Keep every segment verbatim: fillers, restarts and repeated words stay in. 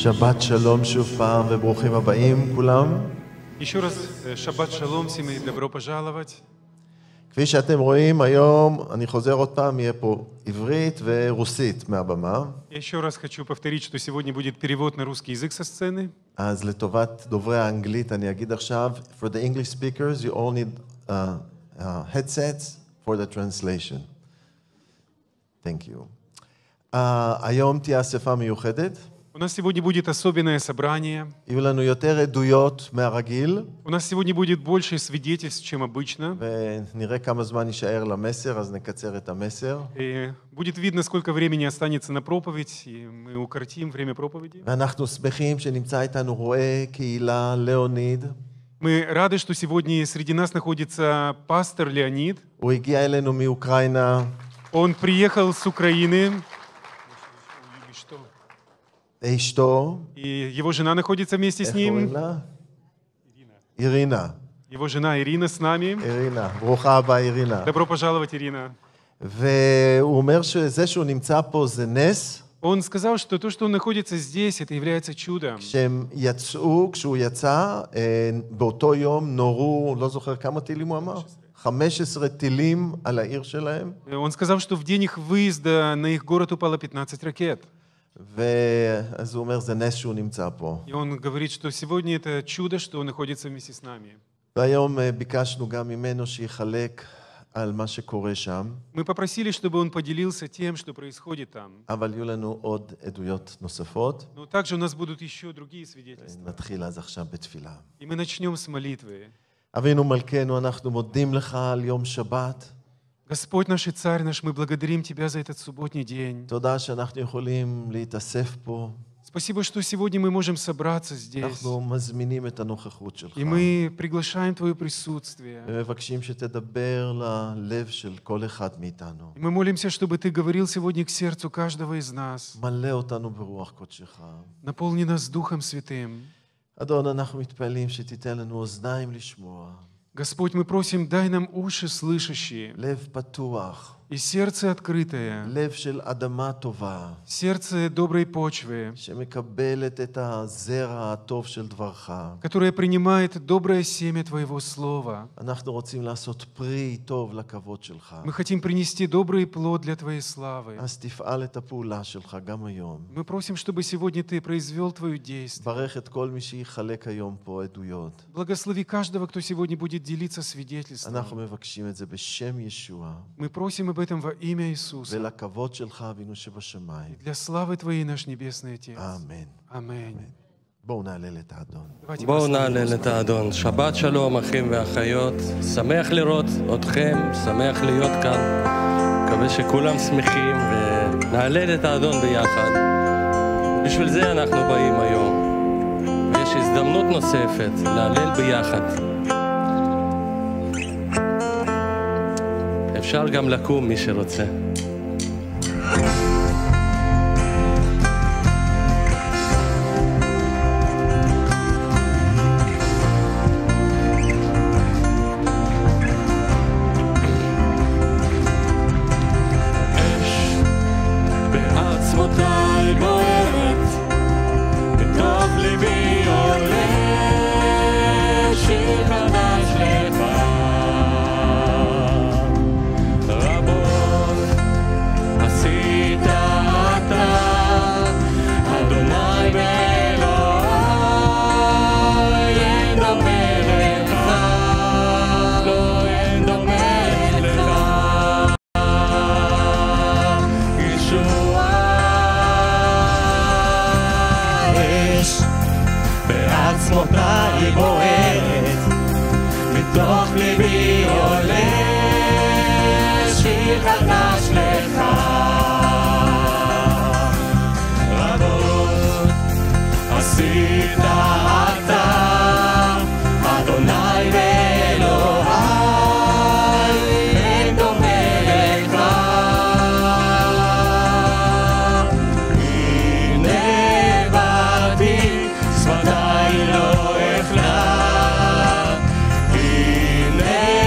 שבת שלום שוב פעם וברוכים הבאים כולם. Еще раз шаббат шалом всем и добро пожаловать. כפי שאתם רואים היום, אני חוזר עוד פעם, יהיה פה עברית ורוסית מהבמה. Я еще раз хочу повторить, что сегодня будет перевод на русский язык со сцены. אז לטובת דוברי האנגלית אני אגיד עכשיו, for the English speakers you all need uh, uh, headsets for the translation. Thank you. Uh, היום תהיה אספה מיוחדת. У нас сегодня будет особенное собрание. יהיו לנו יותר עדויות מהרגיל. У нас сегодня будет больше свидетельств, чем обычно. ונראה כמה זמן יישאר למסר, אז נקצר את המסר. И будет видно, сколько времени останется на проповедь, и мы укоротим время проповеди. ואנחנו שמחים שנמצא איתנו רואה קהילה ליאוניד. Мы рады, что сегодня среди нас находится пастор Леонид. הוא הגיע אלינו מאוקראינה. Он приехал с Украины. אשתו. И его жена находится вместе с ним. אירינה. Его жена Ирина с нами. אירינה, ברוכה הבאה אירינה. Добро пожаловать, Ирина. והוא אומר שזה שהוא נמצא פה זה נס. Он сказал, что то, что он находится здесь, это является чудом. כשהם יצאו, כשהוא יצא, באותו יום נורו, לא זוכר כמה טילים הוא אמר? חמש עשרה טילים על העיר שלהם. Он сказал, что в день их выезда на их город упало пятнадцать ракет. ואז הוא אומר, זה נס שהוא נמצא פה. И он говорит, что сегодня это чудо, что он находится вместе с нами. והיום ביקשנו גם ממנו שיחלק על מה שקורה שם. Мы попросили, чтобы он поделился тем, что происходит там. אבל יהיו לנו עוד עדויות נוספות. Но также у нас будут еще другие свидетельства. נתחיל אז עכשיו בתפילה. И мы начнем с молитвы. אבינו מלכנו, אנחנו מודים לך על יום שבת. Господь наш и Царь наш, мы благодарим Тебя за этот субботний день. תודה שאנחנו יכולים להתאסף פה. Спасибо, что сегодня мы можем собраться здесь. אנחנו מזמינים את הנוכחות שלך. И мы приглашаем Твое присутствие. ומבקשים שתדבר ללב של כל אחד מאיתנו. И мы молимся, чтобы Ты говорил сегодня к сердцу каждого из нас. מלא אותנו ברוח קודשך. Наполни нас Духом Святым. אדון, אנחנו מתפעלים שתיתן לנו אוזניים לשמוע. Господь, мы просим, дай нам уши слышащие. לב פתוח. И сердце открытое. לב של אדמה טובה. Сердце доброй почвы. שמקבלת את הזרע הטוב של דברך. Которое принимает доброе семя Твоего Слова. אנחנו רוצים לעשות פרי טוב לכבוד שלך. Мы хотим принести добрый плод для Твоей славы. אז תפעל את הפעולה שלך גם היום. Мы просим, чтобы сегодня Ты произвел Твое действие. ברך את כל מי שיחלק היום פה עדויות. Благослови каждого, кто сегодня будет делиться свидетельством. אנחנו מבקשים את זה בשם ישוע. Мы просим об этом во имя Иисуса. ולכבוד שלך אבינו שבשמיים. Для славы Твоей, наш Небесный Отец. אמן. Аминь. בואו נעלל את האדון. בואו נעלל את האדון. שבת שלום אחים ואחיות. שמח לראות אתכם, שמח להיות כאן. מקווה שכולם שמחים ונעלל את האדון ביחד. בשביל זה אנחנו באים היום. ויש הזדמנות נוספת להלל ביחד. אפשר גם לקום מי שרוצה. שפתיי לא אכלה, הנה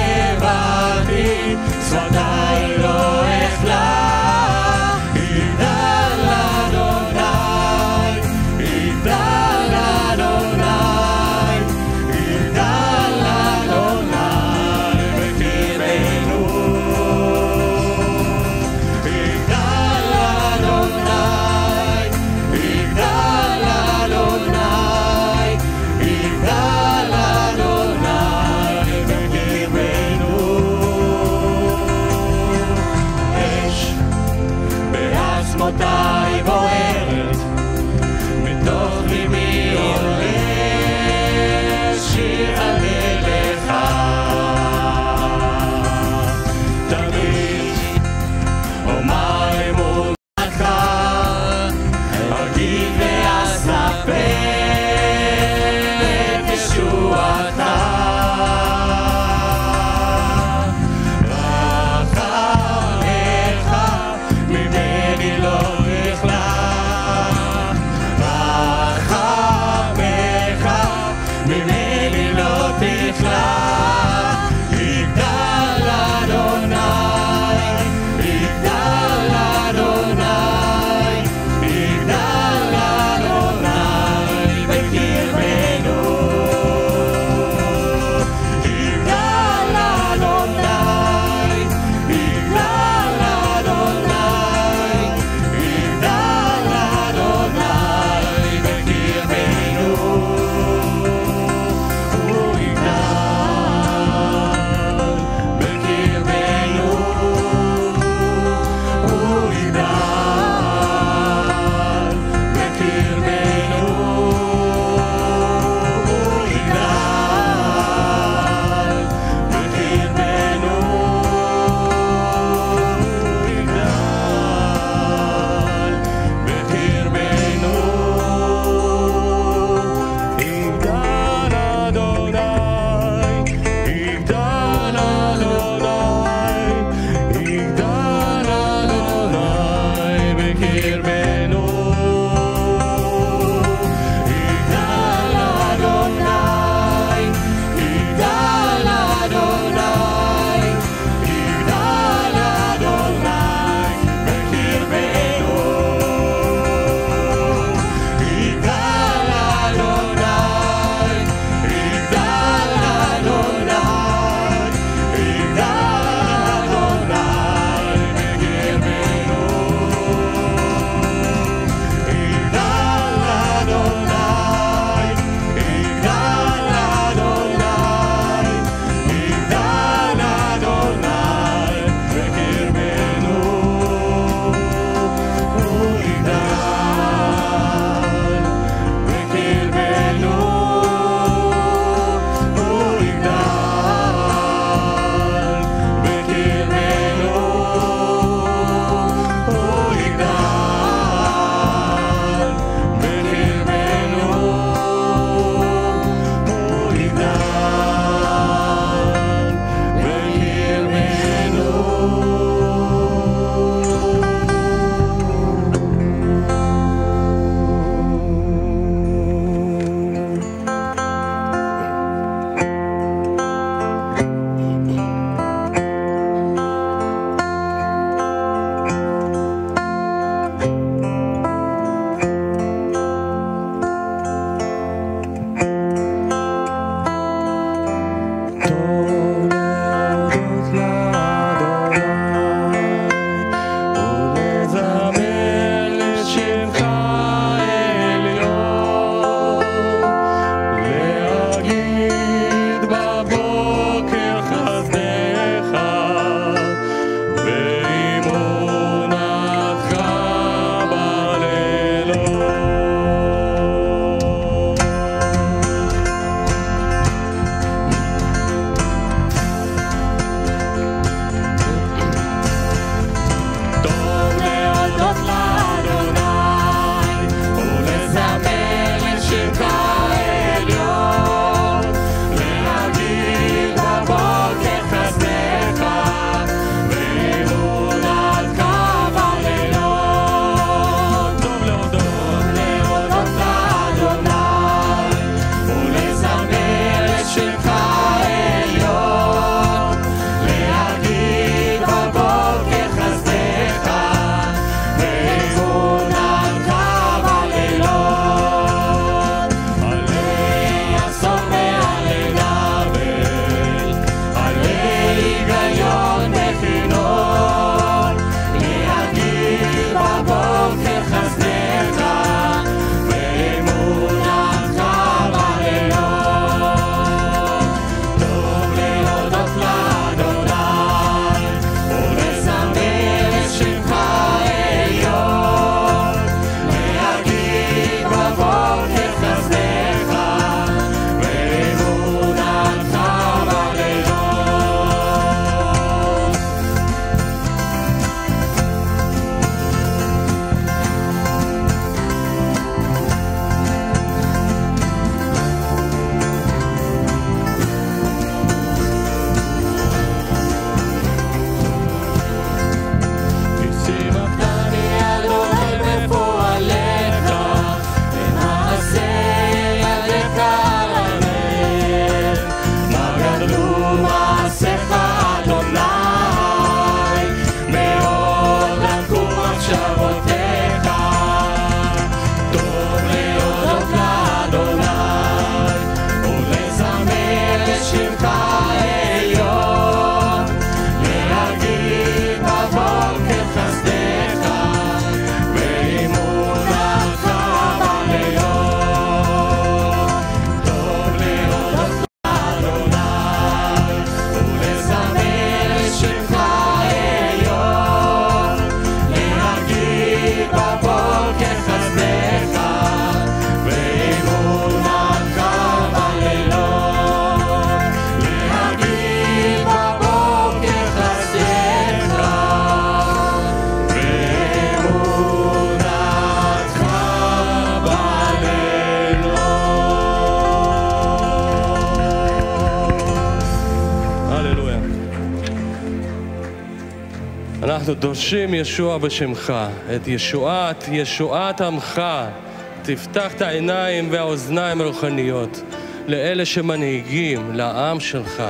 אנחנו דורשים ישוע בשמך, את ישועת, ישועת עמך. תפתח את העיניים והאוזניים הרוחניות לאלה שמנהיגים, לעם שלך.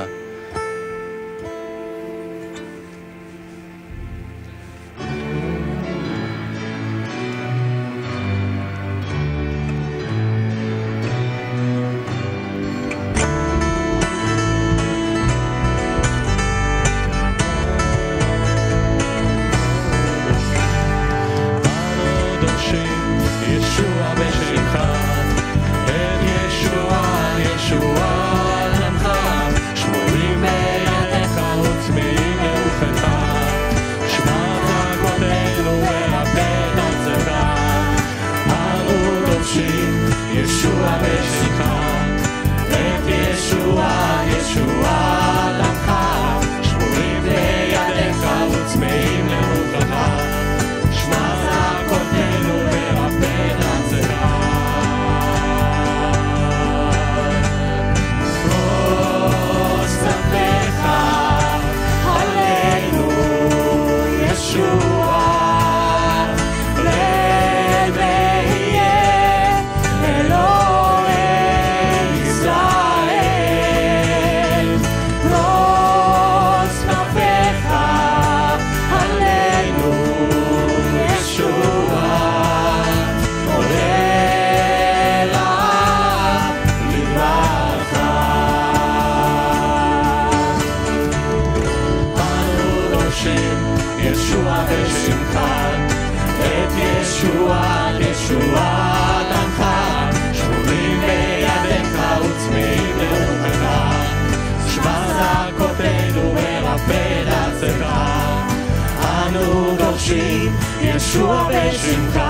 ישוע בשמך,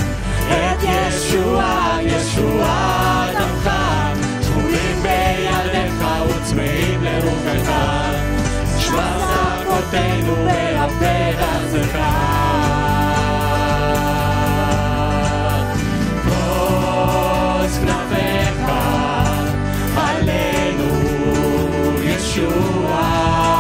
את ישוע, ישוע דמך, תחומים בידיך וצמאים לרוחך, שמע זעקותינו והפה ארצך. פרוס כנפיך עלינו ישוע,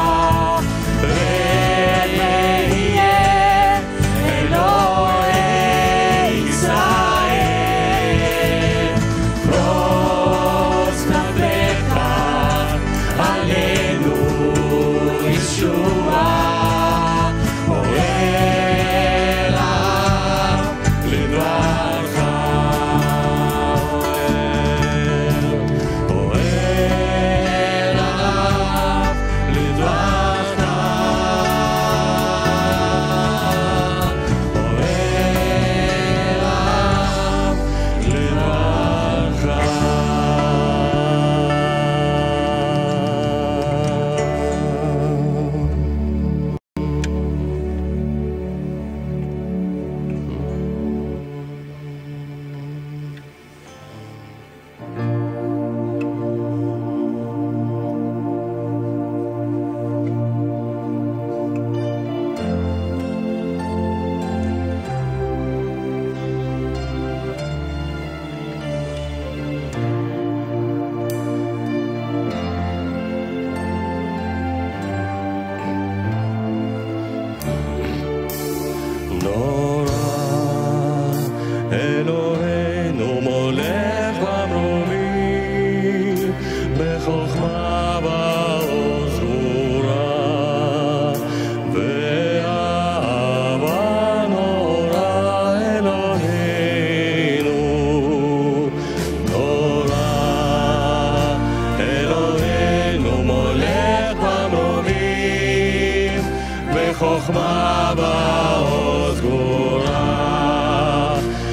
חוכמה בעוז גבורה,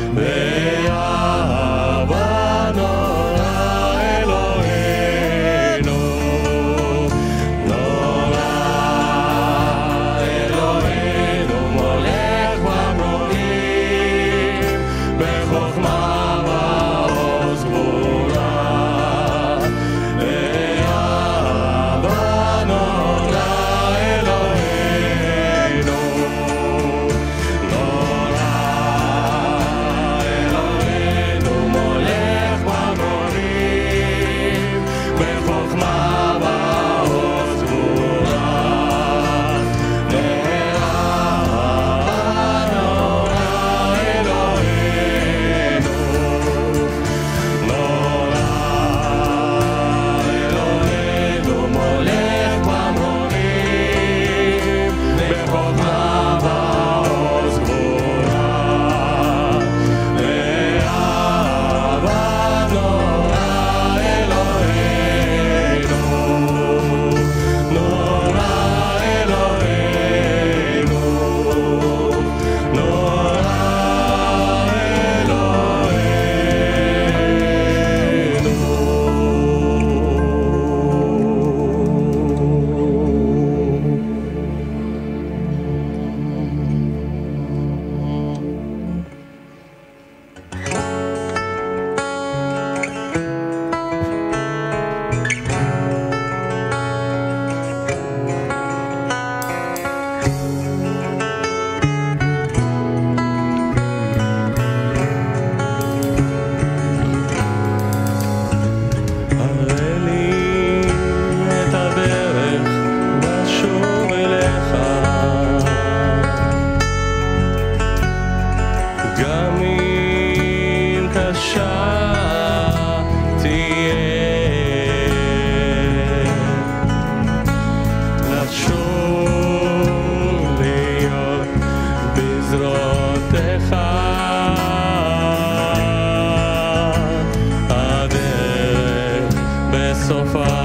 באהבה נורא אלוהינו, נורא אלוהינו מולך במרומים, בחוכמה בעוז גבורה, באהבה נורא אלוהינו. תהיה. לשוב להיות בזרועותיך, הדרך בסופה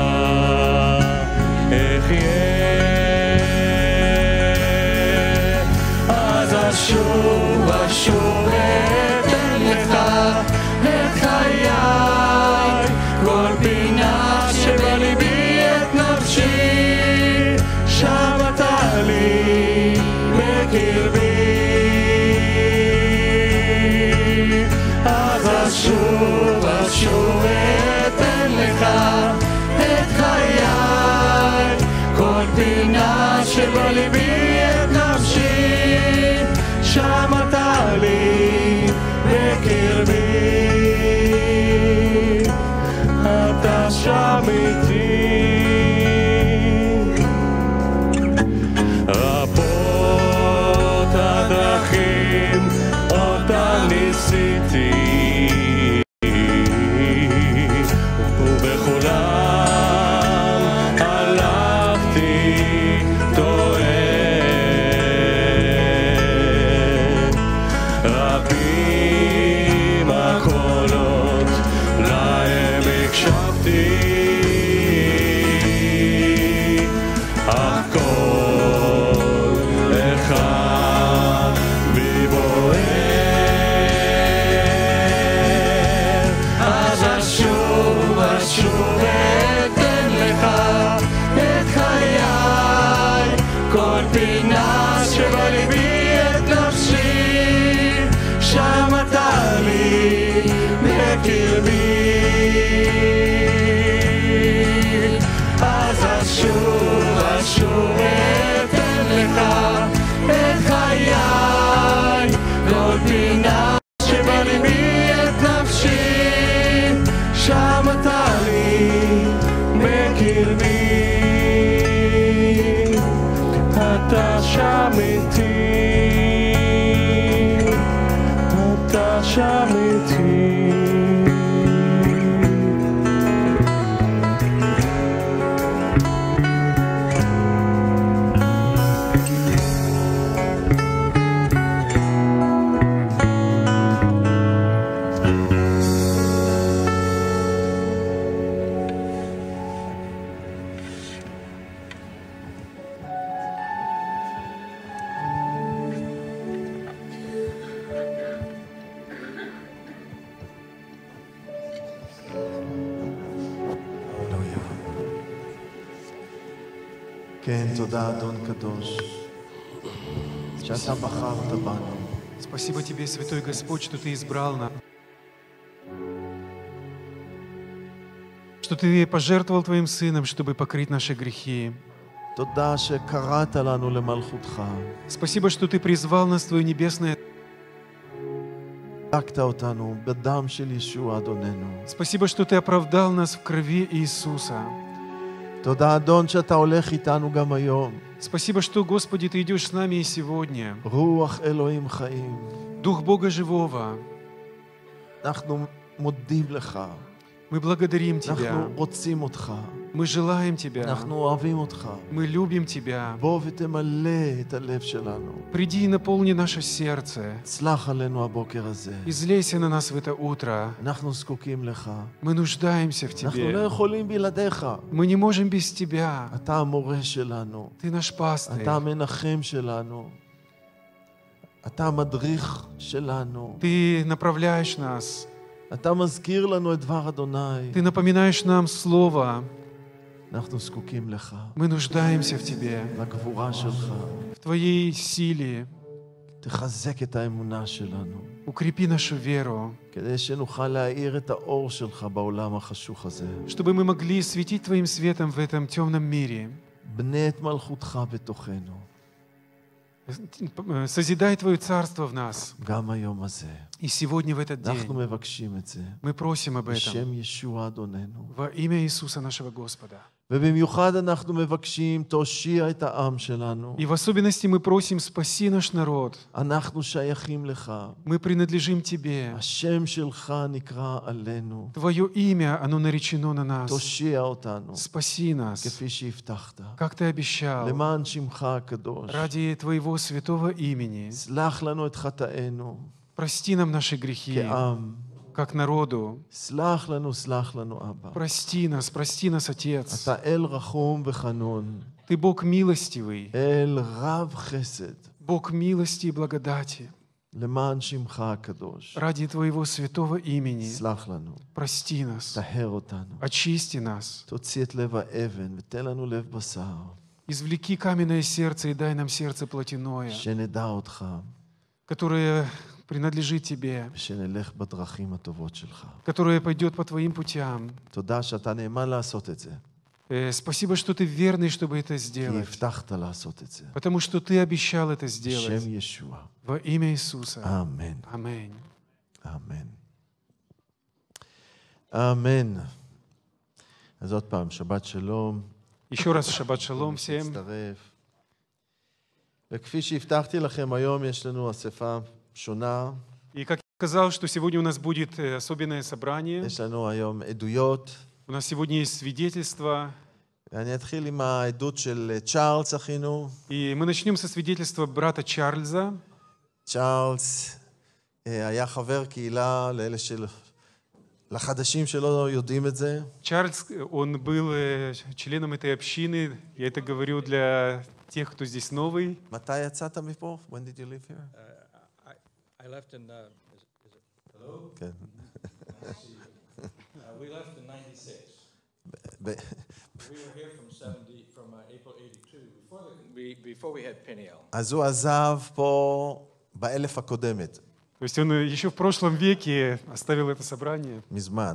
אשוב אשוב אתן לך את חיי, כל פינה שבליבי את נפשי, שם אתה לי בקרבי. אז אשוב אשוב אתן לך את חיי, כל פינה שבליבי את נפשי, שם אתה לי בקרבי. אתה שם איתי. רבות הדרכים אותן ניסיתי, ובכולם הלכתי טועה. רבים הקולות להם הקשבתי, אך כל אחד בי בוער. אז אשוב אשוב אתן לך את חיי, כל פינה שבליבי את נפשי, שם אתה לי בקרבי. אז אשוב אשוב אתן לך את חיי, כל פינה שבליבי את נפשי, שם אתה לי בקרבי. אתה שם איתי, אתה שם איתי. כן, תודה אדון קדוש, שאתה בחרת בנו. Спасибо тебе, Святой Господь, что ты избрал нас, что ты пожертвовал твоим Сыном, чтобы покрыть наши грехи. תודה שקראת לנו למלכותך. Спасибо, что ты призвал нас в твое небесное. צדקת אותנו בדם של ישוע אדוננו. Спасибо, что ты оправдал нас в крови Иисуса. תודה אדון שאתה הולך איתנו גם היום. Спасибо, что, Господи, ты идешь с нами и сегодня. רוח אלוהים חיים. Дух Бога Живого, אנחנו מודים לך. мы благодарим Тебя. אנחנו רוצים אותך. Мы желаем Тебя. אנחנו אוהבים אותך. Мы любим Тебя. בוא ותמלא את הלב שלנו. Приди и наполни наше сердце. צלח עלינו הבוקר הזה. Излейся на нас в это утро. אנחנו זקוקים לך. Мы нуждаемся в אנחנו לא Тебе. יכולים בלעדיך. Мы не можем без Тебя. אתה המורה שלנו. Ты наш пастырь. אתה המנחם שלנו. אתה המדריך שלנו. Ты направляешь нас. אתה מזכיר לנו את דבר אדוני. Ты напоминаешь нам Слово. אנחנו זקוקים לך. Мы нуждаемся в Тебе, לגבורה שלך. в Твоей силе. תחזק את האמונה שלנו. Укрепи нашу веру, כדי שנוכל להאיר את האור שלך בעולם החשוך הזה. чтобы мы могли светить Твоим светом в этом темном мире. בנה את מלכותך בתוכנו. Созидай Твое Царство в нас. גם היום הזה. И сегодня, в этот אנחנו день, מבקשים את זה. мы просим об этом בשם ישוע אדוננו. во имя Иисуса нашего Господа. ובמיוחד אנחנו מבקשים, תושיע את העם שלנו. И в особенности мы просим, спаси наш народ. אנחנו שייכים לך. Мы принадлежим Тебе. השם שלך נקרא עלינו. Твое имя, оно наречено на нас. תושיע אותנו, Спаси нас, כפי שהבטחת. как Ты обещал, למען שמך הקדוש. ради Твоего святого имени. סלח לנו את חטאינו, Прости нам наши грехи, כעם. как народу. סלח לנו, סלח לנו, אבא. Прости нас, прости нас, Отец. אתה אל רחום וחנון, Ты Бог милостивый, אל רב חסד, Бог милости и благодати. למען שמך הקדוש. Ради Твоего святого имени סלח לנו, прости нас, טהר אותנו, очисти нас, תוציא את לב האבן ותן לנו לב בשר, извлеки каменное сердце и дай нам сердце плотяное, שנדע אותך, которое принадлежит Тебе, ושנלך בדרכים הטובות שלך. которое пойдет по Твоим путям. תודה שאתה נאמן לעשות את זה, Э, Спасибо, что Ты верный, чтобы это כי сделать, הבטחת לעשות את זה. потому что Ты обещал это בשם сделать. ישוע. Во имя Иисуса. אמן. Аминь. אמן. אמן. אז עוד פעם, שבת שלום. Еще раз шаббат шалом всем. להצטרף. וכפי שהבטחתי לכם, היום יש לנו אספה שונה. И как я сказал, что сегодня у нас будет э, особенное собрание. יש לנו היום עדויות. У нас сегодня есть свидетельство. ואני אתחיל עם העדות של צ'ארלס אחינו. И мы начнем со свидетельства брата Чарльза. צ'ארלס אה, היה חבר קהילה לאלה של... לחדשים שלא יודעים את זה. Чарльз, он был э, членом этой общины. Я это говорю для тех, кто здесь новый. מתי יצאת מפה? When did you live here? I, I left in, uh, is it, is it, hello? כן. Uh, we left in ninety-six. ב- We were here from seventy, from uh, April eighty-two, before, the, we, before we had Peniel. אז הוא עזב פה באלף הקודמת, То есть он еще в прошлом веке оставил это собрание. מזמן.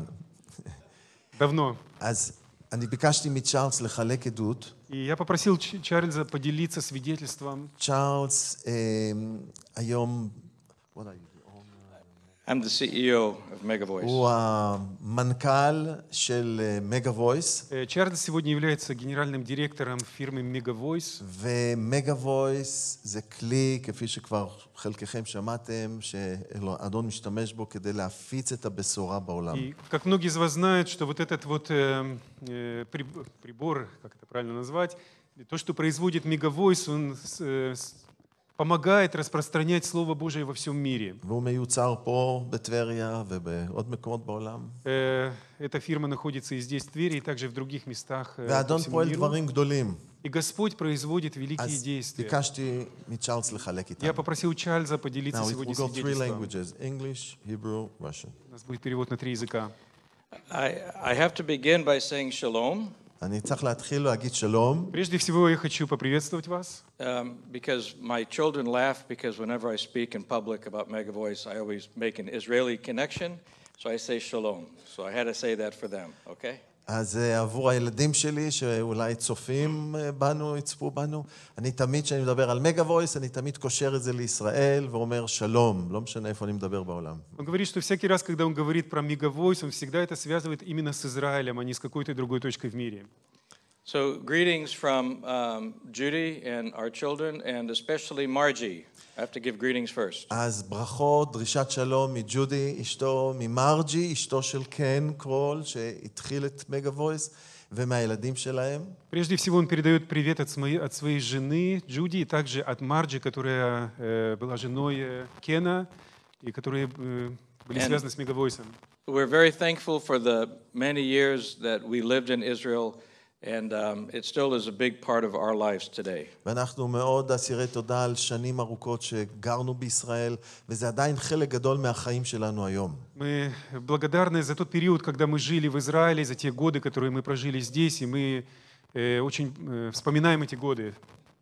Давно. אז אני ביקשתי מצ'ארלס לחלק עדות. И я попросил Ч- Чарльза поделиться свидетельством. צ'ארלס אה, היום, what are you? I'm the C E O of Megavoice. הוא המנכ"ל של מגה וויס, Э, Чарльз сегодня является генеральным директором фирмы Megavoice. ומגה וויס זה כלי, כפי שכבר חלקכם שמעתם, שאדון משתמש בו כדי להפיץ את הבשורה בעולם. И как многие из вас знают, что вот этот вот э, э, приб- прибор, как это правильно назвать, то, что производит Megavoice, он с- э, с- помогает распространять Слово Божие во всем мире. והוא מיוצר פה בטבריה ובעוד מקומות בעולם. Э, Эта фирма находится и здесь, в Твери, и также в других местах э, по והאדון всему פועל миру. דברים גדולים. И Господь производит великие אז действия. ביקשתי מצ'ארלס לחלק איתם. Я попросил Чарльза поделиться Now it сегодня will go three свидетельством. languages, English, Hebrew, Russian. У нас будет перевод на три языка. I, I have to begin by saying shalom, אני צריך להתחיל להגיד שלום, Прежде всего, я хочу поприветствовать вас, um, because my children laugh because whenever I speak in public about Megavoice, I always make an Israeli connection, so I say shalom. So I had to say that for them, okay? אז אה, עבור הילדים שלי שאולי צופים אה, בנו, יצפו בנו, אני תמיד כשאני מדבר על מגה וויס, אני תמיד קושר את זה לישראל ואומר שלום, לא משנה איפה אני מדבר בעולם. он говорит, что всякий раз, когда он говорит про Megavoice, он всегда это связывает именно с Израилем, а не с какой-то другой точкой в мире. So greetings from um, Judy and our children, and especially Margie. I have to give greetings first. אז ברכות, דרישת שלום מג'ודי, אשתו, ממרג'י, אשתו של קן קרול, שהתחיל את מגה וויס, ומהילדים שלהם. Прежде всего, он передает привет от, своей- от своей жены Джуди, и также от Марджи, которая э, была женой э, Кена, и которые э, были And- связаны с Мегавойсом. We're very thankful for the many years that we lived in Israel, and um, it still is a big part of our lives today. ואנחנו מאוד אסירי תודה על שנים ארוכות שגרנו בישראל, וזה עדיין חלק גדול מהחיים שלנו היום. Мы благодарны за тот период, когда мы жили в Израиле, за те годы, которые мы прожили здесь, и мы э, очень э, вспоминаем эти годы.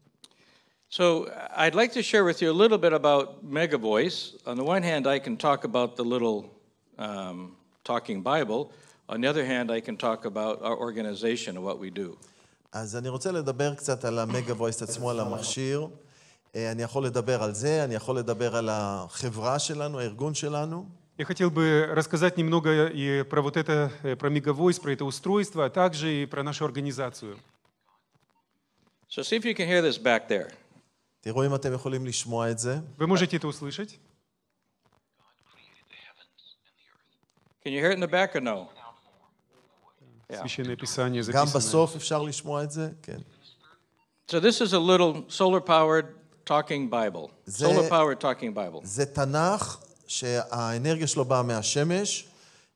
So I'd like to share with you a little bit about Megavoice. On the one hand, I can talk about the little um, talking Bible. On the other hand, I can talk about our organization and what we do. אז אני רוצה לדבר קצת על המגה וויס עצמו, על המכשיר. אה, אני יכול לדבר על זה, אני יכול לדבר על החברה שלנו, הארגון שלנו. Я Я хотел бы рассказать немного и про вот это, э, про Megavoice, про это устройство, а также и про нашу организацию. So see if you can hear this back there. תראו אם אתם יכולים לשמוע את זה. Вы можете это услышать? Can you hear it in the back or no? Yeah. Священное Писание גם записано. בסוף אפשר לשמוע את זה? כן. So this is a little solar-powered talking Bible. זה- Solar-powered talking Bible. זה תנ"ך שהאנרגיה שלו באה מהשמש,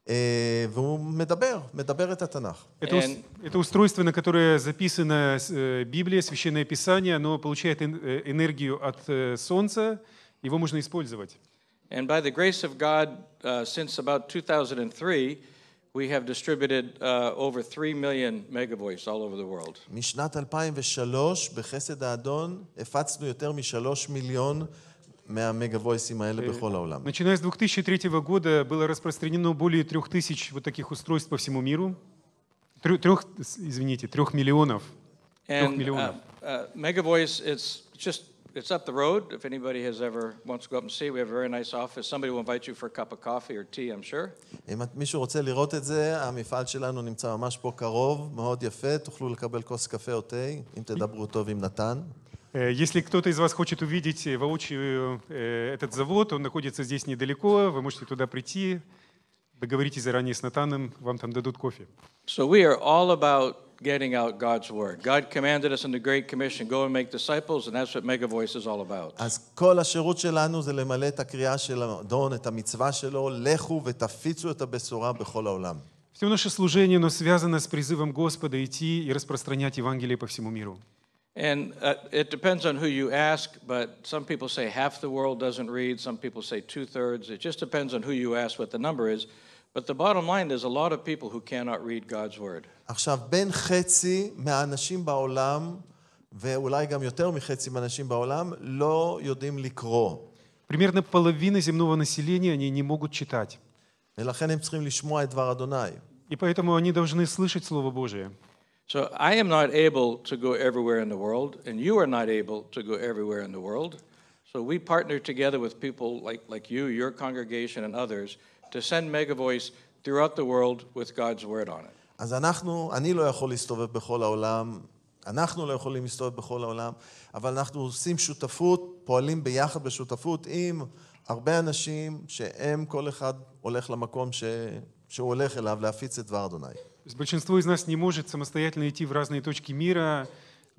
אה, והוא מדבר, מדבר את התנ"ך. Это, ус- And- это устройство, на которое записана э, Библия, Священное Писание, оно получает эн- э, энергию от э, Солнца, его можно использовать. And by the grace of God, uh, since about two thousand three, we have distributed uh, over three million megavoice all over the world. משנת אלפיים ושלוש, בחסד האדון, הפצנו יותר משלוש מיליון מהמגה-וויסים האלה בכל העולם. Начиная с две тысячи третьего года было распространено более трех тысяч вот таких устройств по всему миру. Трё- Трех, с- извините, трех миллионов. Трех And uh, миллионов. uh, megavoice, it's just it's up the road. If anybody has ever wants to go up and see, we have a very nice office. Somebody will invite you for a cup of coffee or tea, I'm sure. אם את- מישהו רוצה לראות את זה, המפעל שלנו נמצא ממש פה קרוב, מאוד יפה, תוכלו לקבל כוס קפה או תה, אם תדברו טוב עם נתן. Э, Если кто-то из вас хочет увидеть э, воочию э, этот завод, он находится здесь недалеко, вы можете туда прийти, договоритесь заранее с Натаном, вам там дадут кофе. So we are all about getting out God's word. God commanded us in the Great Commission, go and make disciples, and that's what megavoice is all about. אז כל השירות שלנו זה למלא את הקריאה של האדון, את המצווה שלו, לכו ותפיצו את הבשורה בכל העולם. Все наше служение, оно связано с призывом Господа идти и распространять Евангелие по всему миру. And uh, it depends on who you ask, but some people say half the world doesn't read, some people say two-thirds. It just depends on who you ask what the number is. But the bottom line, there's a lot of people who cannot read God's word. עכשיו, בין חצי מהאנשים בעולם, ואולי גם יותר מחצי מהאנשים בעולם, לא יודעים לקרוא. Примерно половина земного населения, они не могут читать. ולכן הם צריכים לשמוע את דבר אדוני. И поэтому они должны слышать Слово Божие. So I am not able to go everywhere in the world, and you are not able to go everywhere in the world. So we partner together with people like, like you, your congregation, and others to send megavoice throughout the world with God's word on it. אז אנחנו, אני לא יכול להסתובב בכל העולם, אנחנו לא יכולים להסתובב בכל העולם, אבל אנחנו עושים שותפות, פועלים ביחד בשותפות עם הרבה אנשים שהם, כל אחד הולך למקום ש... שהוא הולך אליו להפיץ את דבר אדוני. То есть большинство из нас не может самостоятельно идти в разные точки мира,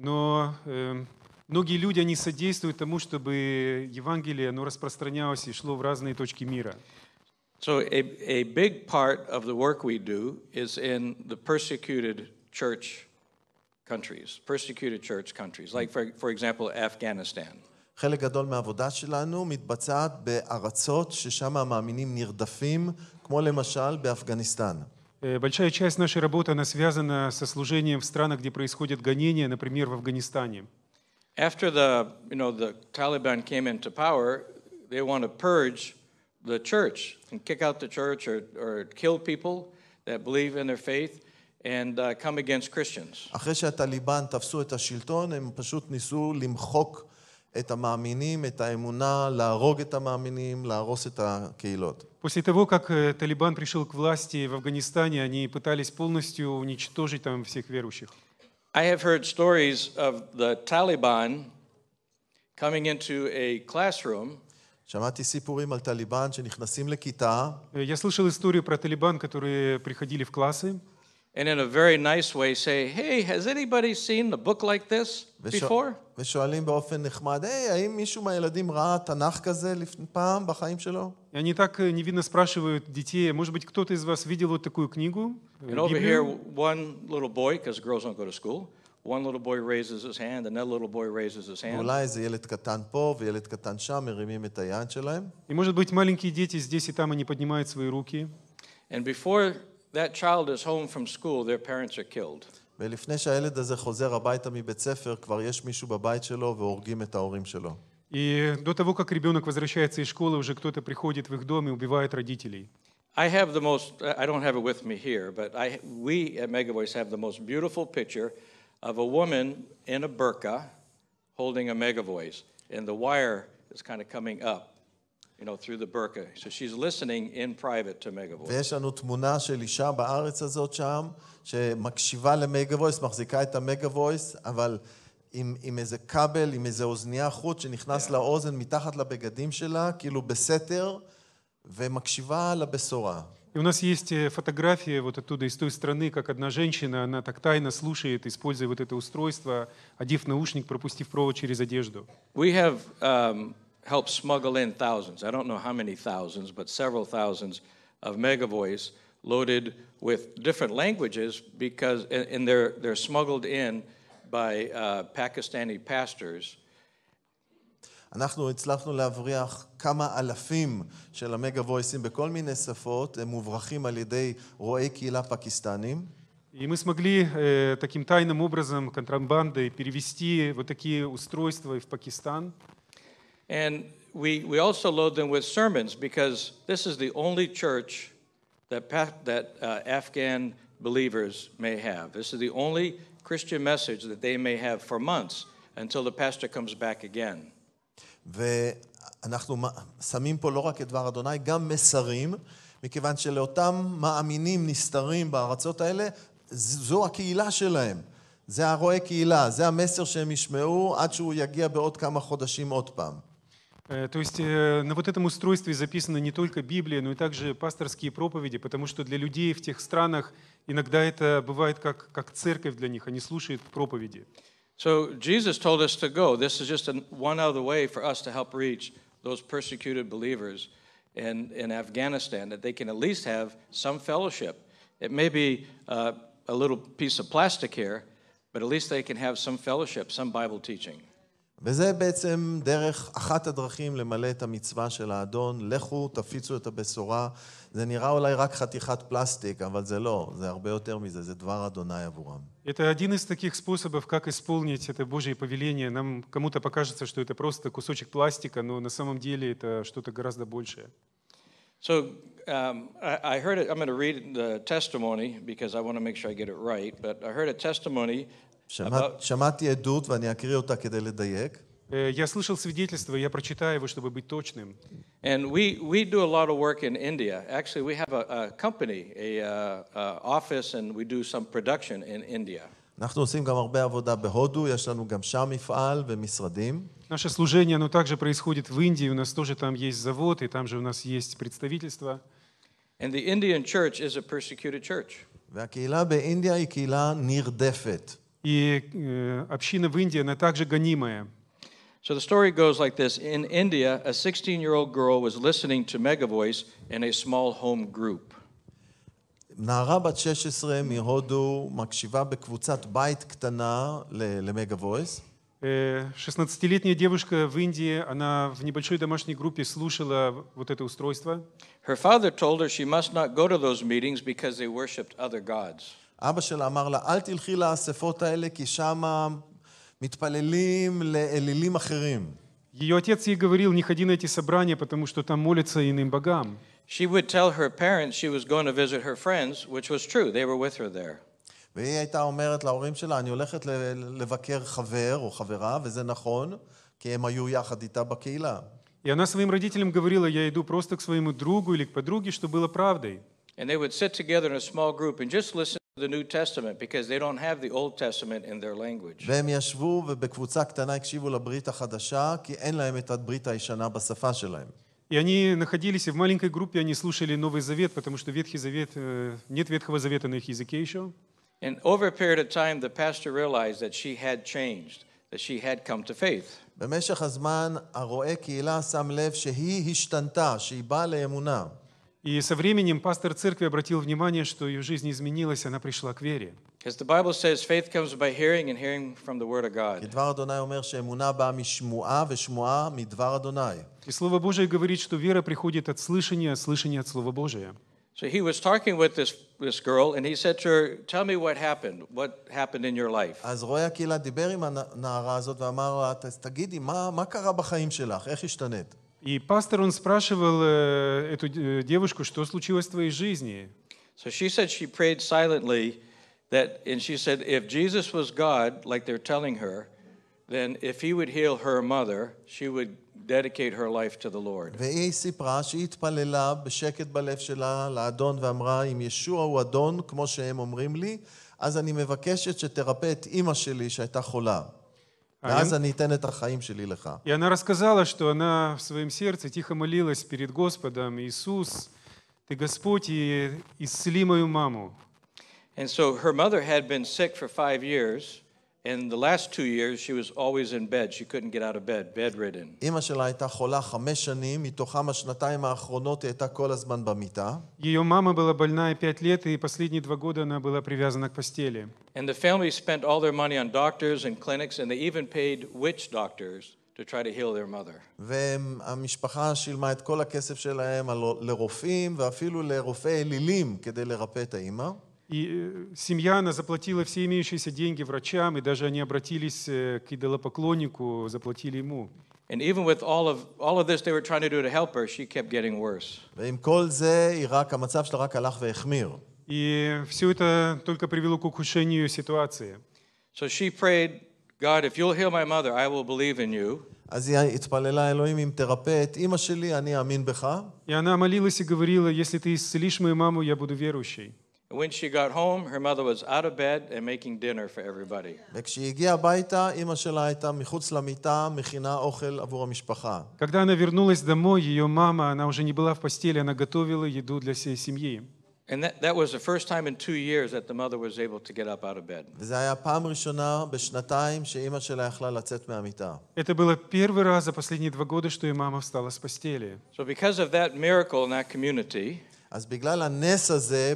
но э, многие люди, они содействуют тому, чтобы Евангелие, оно распространялось и шло в разные точки мира. So a, a big part of the work we do is in the persecuted church countries, persecuted church countries, like for, for example, Afghanistan. חלק גדול מהעבודה שלנו מתבצעת בארצות ששם המאמינים נרדפים, כמו למשל באפגניסטן. Э, Большая часть нашей работы, она связана со служением в странах, где происходят гонения, например, в Афганистане. After the, you know, the Taliban came into power, they want to purge the church and kick out the church or, or kill people that believe in their faith and uh, come against Christians. אחרי שהטליבן תפסו את השלטון, הם פשוט ניסו למחוק את המאמינים, את האמונה, להרוג את המאמינים, להרוס את הקהילות. После того, как э, Талибан пришел к власти в Афганистане, они пытались полностью уничтожить там всех верующих. I have heard stories of the Taliban coming into a classroom שמעתי סיפורים על טליבן שנכנסים לכיתה, Э, Я слышал историю про Талибан, которые приходили в классы, and in a very nice way say, hey, has anybody seen a book like this before? ושואלים באופן נחמד, היי, האם מישהו מהילדים ראה תנ"ך כזה לפני פעם בחיים שלו? и они так э, невинно спрашивают детей, может быть, кто-то из вас видел вот такую книгу, э, And over here, Библию? one little boy, because girls don't go to school, one little boy raises his hand, another little boy raises his hand. ואולי איזה ילד קטן פה וילד קטן שם מרימים את היד שלהם. И, может быть, маленькие дети здесь и там, они поднимают свои руки. And before that child is home from school, their parents are killed. ולפני שהילד הזה חוזר הביתה מבית ספר, כבר יש מישהו בבית שלו והורגים את ההורים שלו. И до того, как ребенок возвращается из школы, уже кто-то приходит в их дом и убивает родителей. I have the most, I don't have it with me here, but I, we at Megavoice have the most beautiful picture of a woman in a burqa holding a Megavoice, and the wire is kind of coming up. you know, through the burqa. So she's listening in private to Mega Voice. ויש לנו תמונה של אישה בארץ הזאת שם, שמקשיבה למגה וויס, מחזיקה את המגה וויס, אבל עם, עם איזה כבל, עם איזה אוזניה חוט שנכנס yeah. לאוזן מתחת לבגדים שלה, כאילו בסתר, ומקשיבה לבשורה. И у нас есть фотографии вот оттуда, из той страны, как одна женщина, она так тайно слушает, используя вот это устройство, одев наушник, пропустив провод через одежду. We have um, helped smuggle in thousands, I don't know how many thousands, but several thousands of Mega Voice loaded with different languages because, and they're, they're smuggled in by uh, Pakistani pastors. אנחנו הצלחנו להבריח כמה אלפים של המגה וויסים בכל מיני שפות, הם מוברחים על ידי רואי קהילה פקיסטנים. И мы смогли э, таким тайным образом, контрабандой, перевести вот такие устройства в Пакистан. And we, we also load them with sermons because this is the only church that, that uh, Afghan believers may have. This is the only Christian message that they may have for months until the pastor comes back again. ואנחנו שמים פה לא רק את דבר אדוני, גם מסרים, מכיוון שלאותם מאמינים נסתרים בארצות האלה, זו הקהילה שלהם. זה הרואי קהילה, זה המסר שהם ישמעו עד שהוא יגיע בעוד כמה חודשים עוד פעם. То есть на вот этом устройстве записана не только Библия, но и также пасторские проповеди, потому что для людей в тех странах иногда это бывает как, как церковь для них, они слушают проповеди. So Jesus told us to go. This is just a, one other way for us to help reach those persecuted believers in, in Afghanistan, that they can at least have some fellowship. It may be uh, a little piece of plastic here, but at least they can have some fellowship, some Bible teaching. וזה בעצם דרך, אחת הדרכים למלא את המצווה של האדון, לכו, תפיצו את הבשורה. זה נראה אולי רק חתיכת פלסטיק, אבל זה לא, זה הרבה יותר מזה, זה דבר אדוני עבורם. Это один из таких способов, как исполнить это Божье повеление. Нам кому-то покажется, что это просто кусочек пластика, но на самом деле это что-то гораздо большее. So um, I, I heard it, I'm going to read the testimony because I want to make sure I get it right, but I heard a testimony about... שמעתי עדות ואני אקריא אותה כדי לדייק. Я слышал свидетельство, я прочитаю его, чтобы быть точным. And we, we do a lot of work in India. Actually, we have a, a company, a, a, a office, and we do some production in India. אנחנו עושים גם הרבה עבודה בהודו, יש לנו גם שם מפעל ומשרדים. Наше служение, оно также происходит в Индии, у нас тоже там есть завод, и там же у нас есть представительство. And the Indian church is a persecuted church. והקהילה באינדיה היא קהילה נרדפת. И э, община в Индии, она также гонимая. So the story goes like this. In India, a sixteen-year-old girl was listening to Mega Voice in a small home group. נערה בת שש עשרה מהודו מקשיבה בקבוצת בית קטנה למגה וויס. шестнадцатилетняя девушка в Индии, она в небольшой домашней группе слушала вот это устройство. Her father told her she must not go to those meetings because they worshipped other gods. אבא שלה אמר לה, אל תלכי לאספות האלה, כי שם מתפללים לאלילים אחרים. Ее отец ей говорил, не ходи на эти собрания, потому что там молятся иным богам. She would tell her parents she was going to visit her friends, which was true. They were with her there. והיא הייתה אומרת להורים שלה, אני הולכת לבקר חבר או חברה, וזה נכון, כי הם היו יחד איתה בקהילה. И она своим родителям говорила, я иду просто к своему другу или к подруге, что было правдой. And they would sit together in a small group and just listen to the New Testament because they don't have the Old Testament in their language. והם ישבו ובקבוצה קטנה הקשיבו לברית החדשה, כי אין להם את הברית הישנה בשפה שלהם. И они находились в маленькой группе, они слушали Новый Завет, потому что Ветхий Завет, нет Ветхого Завета на их языке еще. And over a period of time, the pastor realized that she had changed, that she had come to faith. במשך הזמן, הרואה קהילה שם לב שהיא השתנתה, שהיא באה לאמונה. И со временем пастор церкви обратил внимание, что ее жизнь изменилась, она пришла к вере. Because the Bible says faith comes by hearing and hearing from the Word of God. כי דבר אדוני אומר שאמונה באה משמועה ושמועה מדבר אדוני. И Слово Божие говорит, что вера приходит от слышания, а слышание от Слова Божия. So he was talking with this, this girl, and he said to her, tell me what happened, what happened in your life. אז רואה הקהילה דיבר עם הנערה הזאת ואמר לה, תגידי, מה, מה קרה בחיים שלך? איך השתנית? И пастор, он спрашивал э, эту девушку, что случилось в твоей жизни. So she said she prayed silently, that, and she said, if Jesus was God, like they're telling her, then if he would heal her mother, she would dedicate her life to the Lord. והיא סיפרה שהיא התפללה בשקט בלב שלה לאדון ואמרה, אם ישוע הוא אדון, כמו שהם אומרים לי, אז אני מבקשת שתרפא את אמא שלי שהייתה חולה. ואז אני אתן את החיים שלי לך. И она рассказала, что она в своем сердце тихо молилась перед Господом: Иисус, Ты Господь, и исцели мою маму. And so her mother had been sick for five years, and the last two years she was always in bed. She couldn't get out of bed, bedridden. אמא שלה הייתה חולה חמש שנים, מתוכם השנתיים האחרונות היא הייתה כל הזמן במיטה. Ее мама была больна пять лет, и последние два года она была привязана к постели. And the family spent all their money on doctors and clinics, and they even paid witch doctors to try to heal their mother. והמשפחה שילמה את כל הכסף שלהם לרופאים, ואפילו לרופאי אלילים כדי לרפא את האמא. И семья, она заплатила все имеющиеся деньги врачам, и даже они обратились к идолопоклоннику, заплатили ему. And even with all of all of this they were trying to do to help her, she kept getting worse. ועם כל זה, היא רק, המצב שלה רק הלך והחמיר. И все это только привело к ухудшению ситуации. So she prayed, God, if you'll heal my mother, I will believe in you. אז היא התפללה, אלוהים, אם תרפא את אמא שלי, אני אאמין בך. И она молилась и говорила: если ты исцелишь мою маму, я буду верующей. When she got home, her mother was out of bed and making dinner for everybody. וכשהיא הגיעה הביתה, אמא שלה הייתה מחוץ למיטה, מכינה אוכל עבור המשפחה. Когда она вернулась домой, ее мама, она уже не была в постели, она готовила еду для всей семьи. And that, that was the first time in two years that the mother was able to get up out of bed. וזה היה פעם ראשונה בשנתיים שאמא שלה יכלה לצאת מהמיטה. Это было первый раз за последние два года, что ее мама встала с постели. So because of that miracle in that community, אז בגלל הנס הזה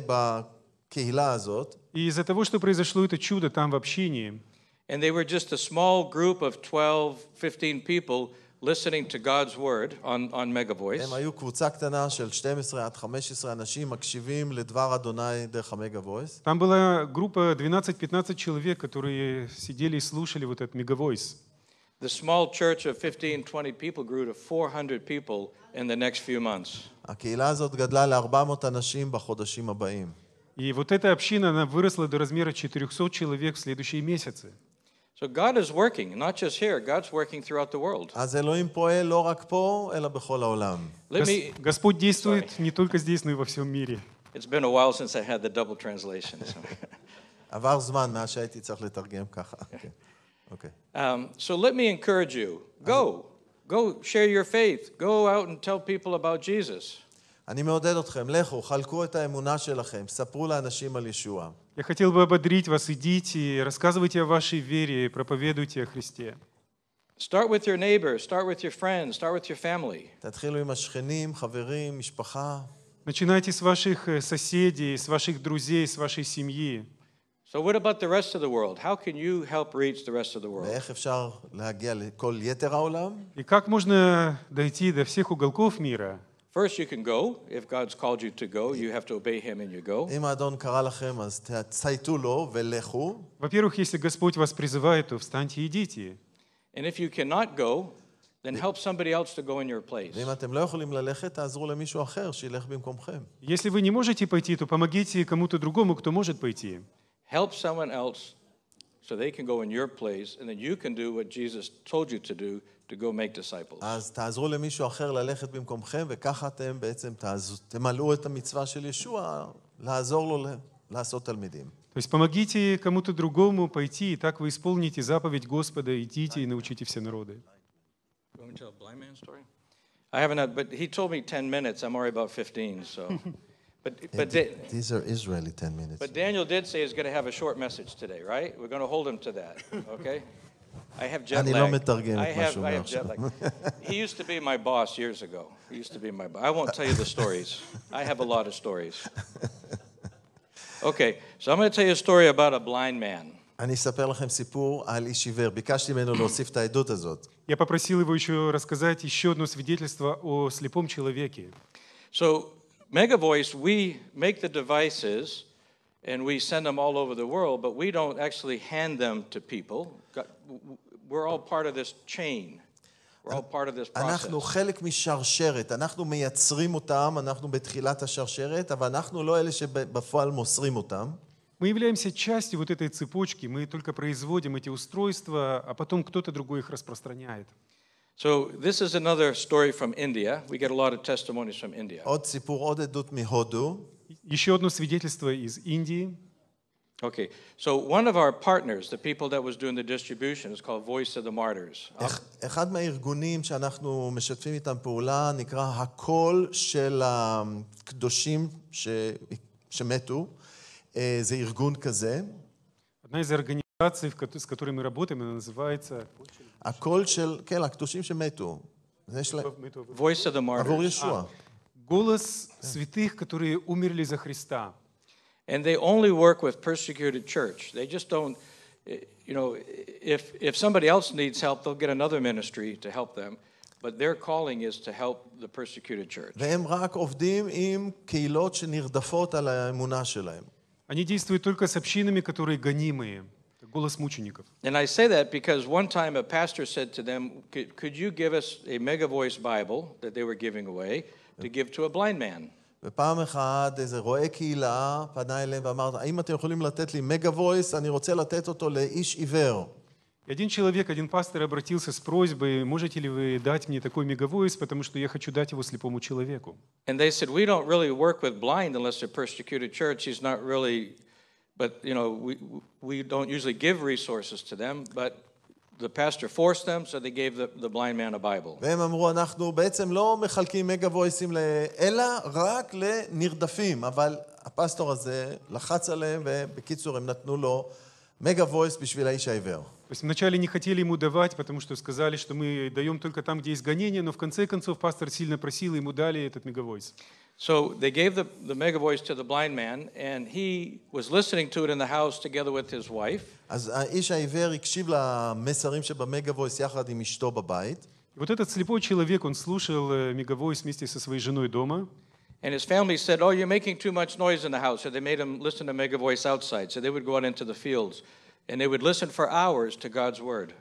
בקהילה הזאת, И из-за того, что произошло это чудо там в общине, and they were just a small group of twelve, fifteen people listening to God's word on, on Mega Voice. הם היו קבוצה קטנה של שתים עשרה עד חמש עשרה אנשים מקשיבים לדבר אדוני דרך המגה וויס. там была группа двенадцать-пятнадцать человек, которые сидели и слушали вот этот мегавойс. The small church of fifteen, twenty people grew to four hundred people in the next few months. הקהילה הזאת גדלה ל-ארבע מאות אנשים בחודשים הבאים. И вот эта община, она выросла до размера четырехсот человек в следующие месяцы. So God is working, not just here, God's working throughout the world. אז אלוהים פועל לא רק פה, אלא בכל העולם. Let me, Господь действует не только здесь, но и во всем мире. it's been a while since I had the double translation. So. עבר זמן מאז שהייתי צריך לתרגם ככה. אוקיי. Um, so let me encourage you, go, go share your faith, go out and tell people about Jesus. אני מעודד אתכם, לכו, חלקו את האמונה שלכם, ספרו לאנשים על ישוע. Я хотел бы ободрить вас: идите, рассказывайте о вашей вере, проповедуйте о Христе. Start with your neighbors, start with your friends, start with your family. תתחילו עם השכנים, חברים, משפחה. Начинайте с ваших соседей, с ваших друзей, с вашей семьи. So what about the rest of the world? How can you help reach the rest of the world? ואיך אפשר להגיע לכל יתר העולם? И как можно дойти до всех уголков мира? First, you can go. If God's called you to go, you have to obey Him and you go. אם האדון קרא לכם, אז תצייתו לו ולכו. Во-первых, если Господь вас призывает, то встаньте и идите. And if you cannot go, then help somebody else to go in your place. ואם אתם לא יכולים ללכת, תעזרו למישהו אחר שילך במקומכם. Если вы не можете пойти, то помогите кому-то другому, кто может пойти. Help someone else so they can go in your place, and then you can do what Jesus told you to do, to go make disciples. אז תעזרו למישהו אחר ללכת במקומכם, וככה אתם בעצם תמלאו את המצווה של ישוע, לעזור לו לעשות תלמידים. То есть помогите кому-то другому пойти, и так вы исполните заповедь Господа: идите и научите все народы. You want me to tell a blind man story? I haven't had, but he told me ten minutes. I'm already about fifteen, so. But but Da- These are Israeli ten minutes. but Daniel did say he's going to have a short message today, right? We're going to hold him to that, okay? I have jet אני lag. לא מתרגם I את מה have, שהוא I אומר have jet עכשיו. lag. He used to be my boss years ago. He used to be my boss. I won't tell you the stories. I have a lot of stories. Okay, so I'm going to tell you a story about a blind man. אני אספר לכם סיפור על איש עיוור. ביקשתי ממנו להוסיף את העדות הזאת. Я попросил его еще рассказать еще одно свидетельство о слепом человеке. So, Mega Voice, we make the devices and we send them all over the world, but we don't actually hand them to people. We're all part of this chain. We're all part of this process. אנחנו חלק משרשרת, אנחנו מייצרים אותם, אנחנו בתחילת השרשרת, אבל אנחנו לא אלה שבפועל מוסרים אותם. Мы являемся частью вот этой цепочки, мы только производим эти устройства, а потом кто-то другой их распространяет. So this is another story from India. We get a lot of testimonies from India. עוד סיפור, עוד עדות מהודו. Еще одно свидетельство из Индии. Okay, so one of our partners, the people that was doing the distribution, is called Voice of the Martyrs. אח- אחד מהארגונים שאנחנו משתפים איתם פעולה נקרא הקול של הקדושים ש... שמתו. אה, זה ארגון כזה. Одна из организаций, в ко- с которой мы работаем, она называется הקול של, כן, הקדושים שמתו. זה של... Voice of the עבור Martyrs. ישוע. «Голос святых, которые умерли за Христа». And they only work with persecuted church. They just don't, eh, you know, if, if somebody else needs help, they'll get another ministry to help them. But their calling is to help the persecuted church. והם רק עובדים עם קהילות שנרדפות על האמונה שלהם. Они действуют только с общинами, которые гонимые. Это голос мучеников. And I say that because one time a pastor said to them, could, could you give us a Mega Voice Bible that they were giving away to give to a blind man? ופעם אחת איזה רואה קהילה פנה אליהם ואמר, האם אתם יכולים לתת לי מגה וויס? אני רוצה לתת אותו לאיש עיוור. И один человек, один пастор обратился с просьбой, можете ли вы дать мне такой мегавойс, потому что я хочу дать его слепому человеку. And they said, we don't really work with blind unless they're persecuted church. He's not really, but you know, we, we don't usually give resources to them, but the pastor forced them, so they gave the, the blind man a Bible. והם אמרו, אנחנו בעצם לא מחלקים מגה וויסים, אלא רק לנרדפים. אבל הפסטור הזה לחץ עליהם, ובקיצור הם נתנו לו מגה וויס בשביל האיש העיוור. То есть вначале не хотели ему давать, потому что сказали, что мы даем только там, где есть гонение, но в конце концов пастор сильно просил, и ему дали этот мегавойс. So they gave the, the Mega Voice to the blind man, and he was listening to it in the house together with his wife. אז האיש העיוור הקשיב למסרים שבמגה וויס יחד עם אשתו בבית. И вот этот слепой человек, он слушал э, мегавойс вместе со своей женой дома. And his family said, oh, you're making too much noise in the house. So they made him listen to Mega Voice outside. So they would go out into the fields, and they would listen for hours to God's word.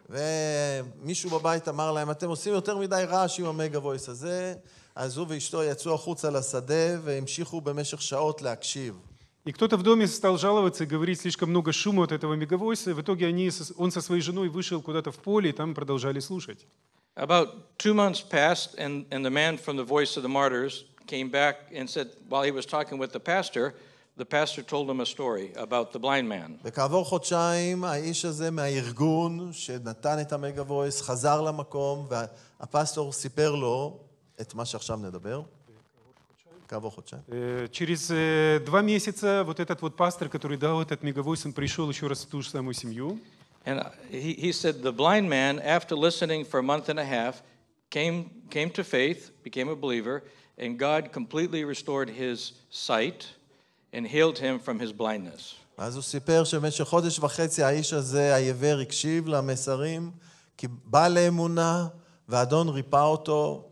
ומישהו בבית אמר להם, אתם עושים יותר מדי רעש עם המגה וויס הזה. אז הוא ואשתו יצאו החוצה לשדה והמשיכו במשך שעות להקשיב. И кто-то в доме стал жаловаться и говорить, слишком много шума от этого мегавойса. И в итоге они, со- он со своей женой вышел куда-то в поле, и там продолжали слушать. About two months passed, and, and the man from the Voice of the Martyrs came back and said, while he was talking with the pastor, the pastor told him a story about the blind man. וכעבור חודשיים האיש הזה מהארגון שנתן את המגה וויס חזר למקום והפסטור סיפר לו את מה שעכשיו נדבר. כעבור חודשיים. Э, Через э, два месяца вот этот вот пастор, который дал этот мегавойс, он пришел еще раз в ту же самую семью. And he, he said the blind man, after listening for a month and a half, came, came to faith, became a believer, and God completely restored his sight and healed him from his blindness. אז הוא סיפר שבמשך חודש וחצי האיש הזה, העיוור, הקשיב למסרים, כי בא לאמונה, והאדון ריפא אותו,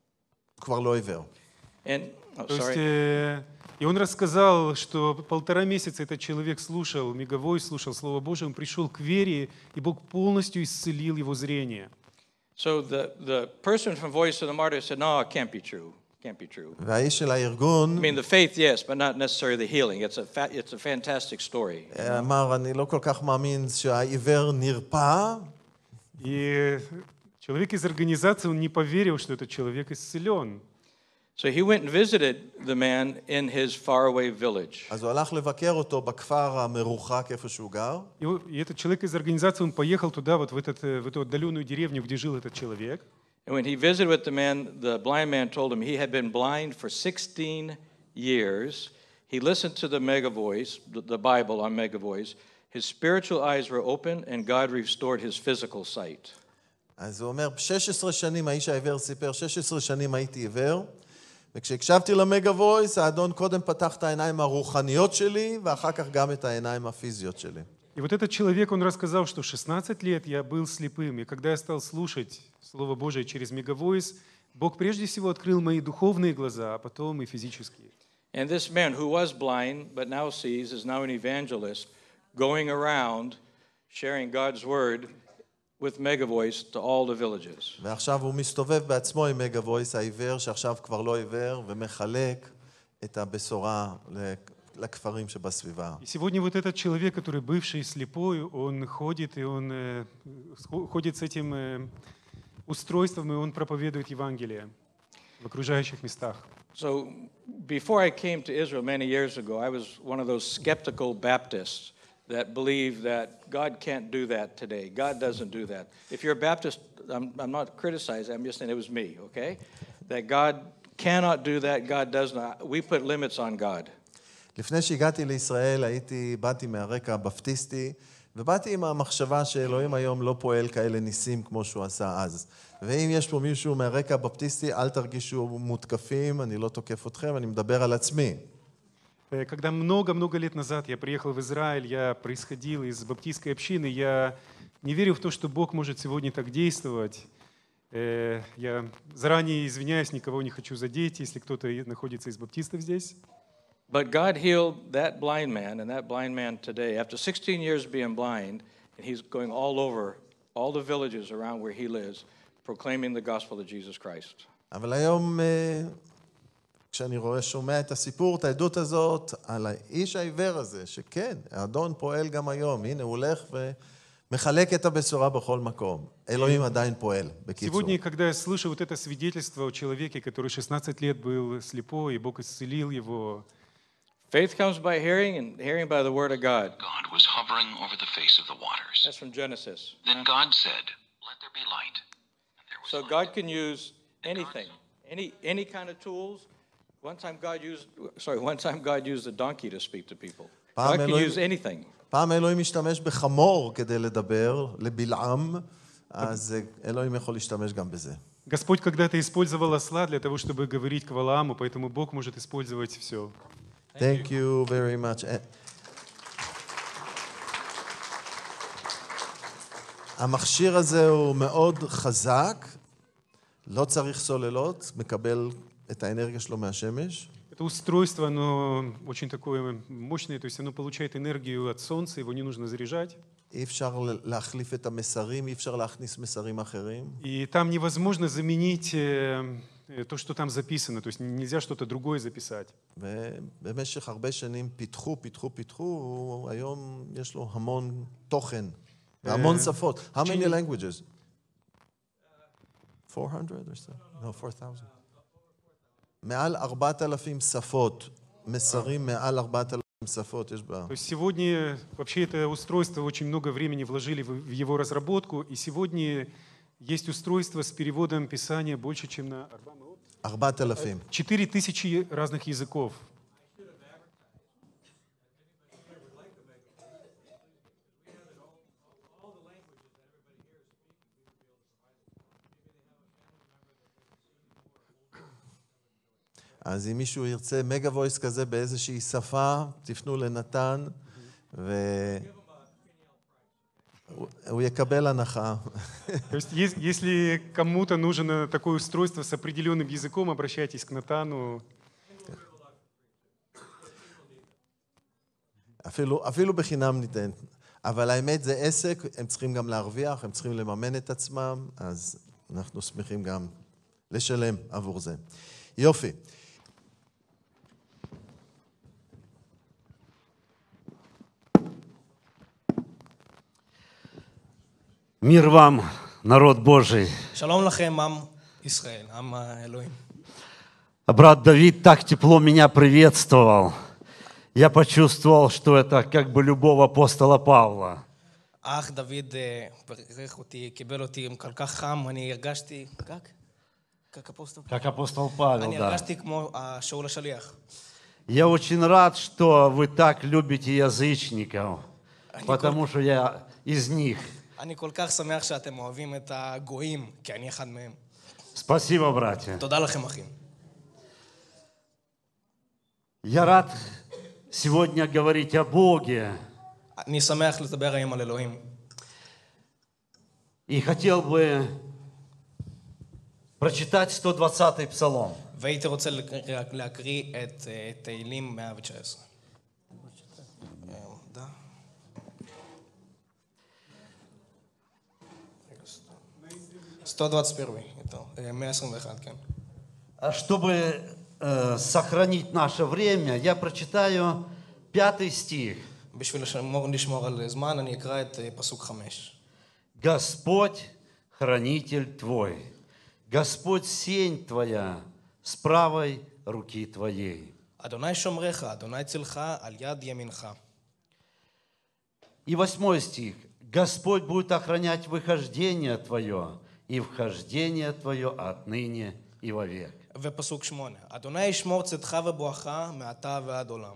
כבר לא עיוור. And, oh, То есть, sorry. э, и он рассказал, что полтора месяца этот человек слушал мегавойс, слушал Слово Божие, он пришел к вере, и Бог полностью исцелил его зрение. So the, the person from Voice of the Martyrs said, no, it can't be true. Can't be true. והאיש של הארגון I mean, the faith, yes, but not necessarily the healing. It's a, fa- it's a fantastic story. אמר, אני לא כל כך מאמין שהעיוור נרפא, И человек из организации, он не поверил, что этот человек исцелен. So he went and visited the man in his faraway village. אז הוא הלך לבקר אותו בכפר המרוחק איפה שהוא גר, И, о- и этот человек из организации, он поехал туда, вот в, этот, э, в эту отдаленную деревню, где жил этот человек. And when he visited with the man, the blind man told him he had been blind for sixteen years. He listened to the Mega Voice, the, the Bible on Mega Voice. His spiritual eyes were open, and God restored his physical sight. אז הוא אומר, שש עשרה שנים, האיש העיוור סיפר, שש עשרה שנים הייתי עיוור, וכשהקשבתי למגה וויס, האדון קודם פתח את העיניים הרוחניות שלי, ואחר כך גם את העיניים הפיזיות שלי. И вот этот человек, он рассказал, что шестнадцать лет я был слепым, и когда я стал слушать Слово Божие через мегавойс, Бог прежде всего открыл мои духовные глаза, а потом и физические. And this man who was blind but now sees is now an evangelist going around sharing God's word with Mega Voice to all the villages. ועכשיו הוא מסתובב בעצמו עם מגה וויס, העיוור שעכשיו כבר לא עיוור, ומחלק את הבשורה לכפרים שבסביבה. И сегодня вот этот человек, который бывший слепой, он ходит, и он э, ходит с этим э, устройством, и он проповедует Евангелие в окружающих местах. So before I came to Israel many years ago, I was one of those skeptical Baptists that believe that God can't do that today. God doesn't do that. If you're a Baptist, I'm, I'm not criticizing, I'm just saying it was me, okay? That God cannot do that, God does not. We put limits on God. לפני שהגעתי לישראל, הייתי, באתי מהרקע הבפטיסטי, ובאתי עם המחשבה שאלוהים היום לא פועל כאלה ניסים כמו שהוא עשה אז. ואם יש פה מישהו מהרקע הבפטיסטי, אל תרגישו מותקפים, אני לא תוקף אתכם, אני מדבר על עצמי. Когда много-много лет назад я приехал в Израиль, я происходил из баптистской общины, я не верил в то, что Бог может сегодня так действовать. Я заранее извиняюсь, никого не хочу задеть, если кто-то находится из баптистов здесь. But God healed that blind man, and that blind man today, after sixteen years being blind, and he's going all over, all the villages around where he lives, proclaiming the gospel of Jesus Christ. אבל היום, כשאני רואה, שומע את הסיפור, את העדות הזאת, על האיש העיוור הזה, שכן, האדון פועל גם היום, הנה הוא הולך ומחלק את הבשורה בכל מקום. אלוהים עדיין פועל, בקיצור. Сегодня, когда я слышу вот это свидетельство о человеке, который шестнадцать лет был слепой, и Бог исцелил его. Faith comes by hearing, and hearing by the word of God. God was hovering over the face of the waters. That's from Genesis. Then God said, "Let there be light." And there was So light. God can use anything, any any kind of tools. One time God used, sorry, one time God used a donkey to speak to people. God can use anything. פעם אלוהים משתמש בחמור כדי לדבר, לבלעם, אז אלוהים יכול להשתמש גם בזה. Господь когда-то использовал осла для того, чтобы говорить к Валааму, поэтому Бог может использовать все. Thank you very much. המכשיר הזה הוא מאוד חזק, לא צריך סוללות, מקבל את האנרגיה שלו מהשמש. Это устройство, оно очень такое мощное, то есть оно получает энергию от солнца, его не нужно заряжать. אי אפשר להחליף את המסרים, אי אפשר להכניס מסרים אחרים. И там невозможно заменить то, что там записано, то есть нельзя что-то другое записать. ובמשך הרבה שנים פיתחו, פיתחו, פיתחו, היום יש לו המון תוכן, והמון שפות. How many languages? four hundred or so? No, four thousand. מעל ארבעת אלפים שפות, מסרים מעל ארבעת אלפים שפות יש בה. То есть сегодня вообще это устройство очень много времени вложили в его разработку, и сегодня есть устройство с переводом Писания больше, чем на ארבעת אלפים. четыре тысячи разных языков. אז אם מישהו ירצה מגה וויס כזה באיזושהי שפה, תפנו לנתן, והוא יקבל הנחה. То есть если кому-то нужно такое устройство с определенным языком, обращайтесь к Натану. אפילו, אפילו בחינם ניתן. אבל האמת זה עסק, הם צריכים גם להרוויח, הם צריכים לממן את עצמם, אז אנחנו שמחים גם לשלם עבור זה. יופי. Мир вам, народ Божий. שלום לכם, עם ישראל, עם האלוהים. Брат Давид так тепло меня приветствовал. Я почувствовал, что это как бы любовь апостола Павла. אח דוד ברך אותי, קיבל אותי עם כל כך חם, אני הרגשתי, как? как апостол Павел. Как апостол Павел, אני да. הרגשתי כמו שאול השליח. Я очень рад, что вы так любите язычников, потому что я из них. אני כל כך שמח שאתם אוהבים את הגויים, כי אני אחד מהם. Спасибо, братья. תודה לכם, אחים. Я рад сегодня говорить о Боге. אני שמח לדבר היום על אלוהים. И хотел бы прочитать сто двадцатый псалом. והייתי רוצה להקריא את תהילים מאה תשע עשרה. сто двадцать один, это мאה עשרים ואחת, כן. Чтобы э, сохранить наше время, я прочитаю пятый стих. בשביל לשמור, לשמור על זמן, אני אקרא את אה, פסוק חמש. Господь, хранитель твой, Господь сень твоя с правой руки твоей. אדוני שומרך, אדוני צלך על יד ימינך. И восьмой стих. Господь будет охранять выхождение твое и вхождение твое отныне и вовек. ופסוק שמונה. אדוני ישמור צאתך ובואך מעתה ועד עולם.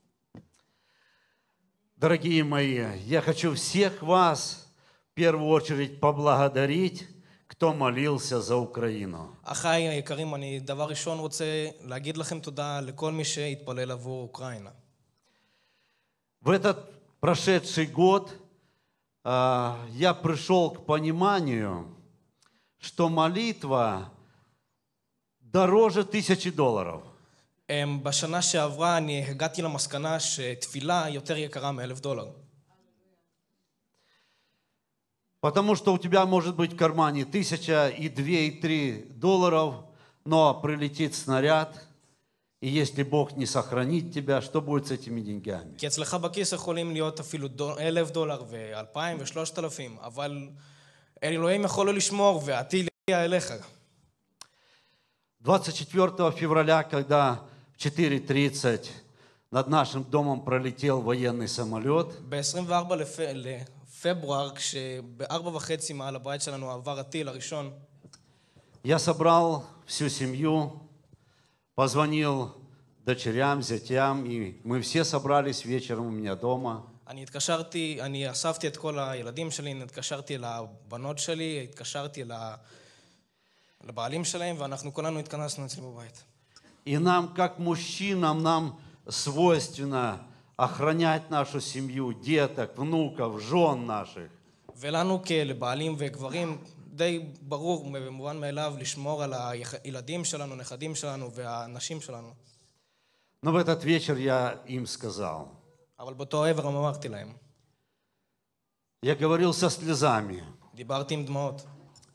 Дорогие мои, я хочу всех вас в первую очередь поблагодарить, кто молился за Украину. אחיי היקרים, אני דבר ראשון רוצה להגיד לכם תודה לכל מי שהתפלל עבור אוקראינה. В этот прошедший год а, я пришел к пониманию, что молитва дороже тысячи долларов. אמ, בשנה שעברה אני הגעתי למסקנה שתפילה יותר יקרה מאלף דולר. Потому что у тебя может быть в кармане тысяча и две, и три долларов, но прилетит снаряд, и если Бог не сохранит тебя, что будет с этими деньгами? כי אצלך בכיס יכולים להיות אפילו דו- אלף דולר ואלפיים ושלושת אלפים, אבל אלוהים יכול לא לשמור והטיל יגיע אליך. двадцать четвёртого февраля, когда в четыре тридцать над нашим домом пролетел военный самолет, ב-עשרים וארבעה לפ... לפברואר, כשב-ארבע וחצי מעל הבית שלנו עבר הטיל הראשון, я собрал всю семью, позвонил дочерям, зятям, и мы все собрались вечером у меня дома. אני התקשרתי, אני אספתי את כל הילדים שלי, התקשרתי לבנות שלי, התקשרתי ל- לבעלים שלהם, ואנחנו כולנו התכנסנו אצלי בבית. И нам, как мужчинам, нам свойственно охранять нашу семью, деток, внуков, жен наших. ולנו כלבעלים וגברים, די ברור ומובן מאליו לשמור על הילדים שלנו, נכדים שלנו והנשים שלנו. Но в этот вечер я им сказал, אבל באותו עבר אמרתי להם, я говорил со слезами, דיברתי עם דמעות.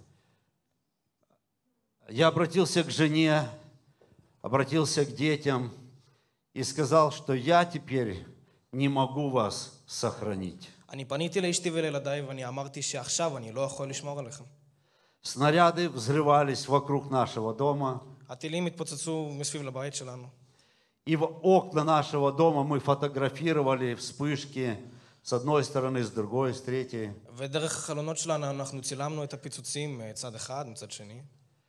я обратился к жене, обратился к детям и сказал, что я теперь не могу вас сохранить. אני פניתי לאשתי ולילדיי ואני אמרתי שעכשיו אני לא יכול לשמור עליכם. Снаряды взрывались вокруг нашего дома, הטילים התפוצצו מסביב לבית שלנו. и в окна нашего дома мы фотографировали вспышки с одной стороны, с другой, с третьей. ודרך החלונות שלנו אנחנו צילמנו את הפיצוצים מצד אחד, מצד שני.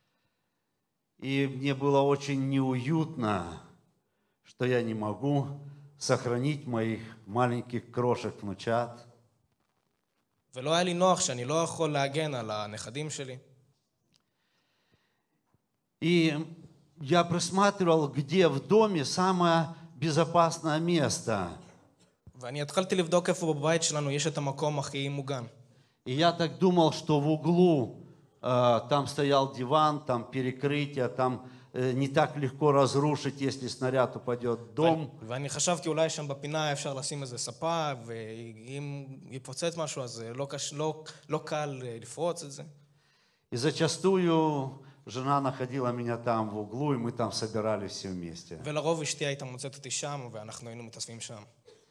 И мне было очень неуютно, что я не могу сохранить моих маленьких крошек-внучат. ולא היה לי נוח שאני לא יכול להגן על הנכדים שלי. И я просматривал, где в доме самое безопасное место. ואני התחלתי לבדוק איפה בבית שלנו יש את המקום הכי מוגן. И я так думал, что в углу э, там стоял диван, там перекрытие, там э, не так легко разрушить, если снаряд упадет в дом. ואני חשבתי אולי שם בפינה אפשר לשים איזה ספה, ואם יפוצץ משהו אז לא, קש... לא, לא קל לפרוץ את זה. И зачастую жена находила меня там в углу, и мы там собирались все вместе. ולרוב אשתי הייתה מוצאת אותי שם, ואנחנו היינו מתאספים שם.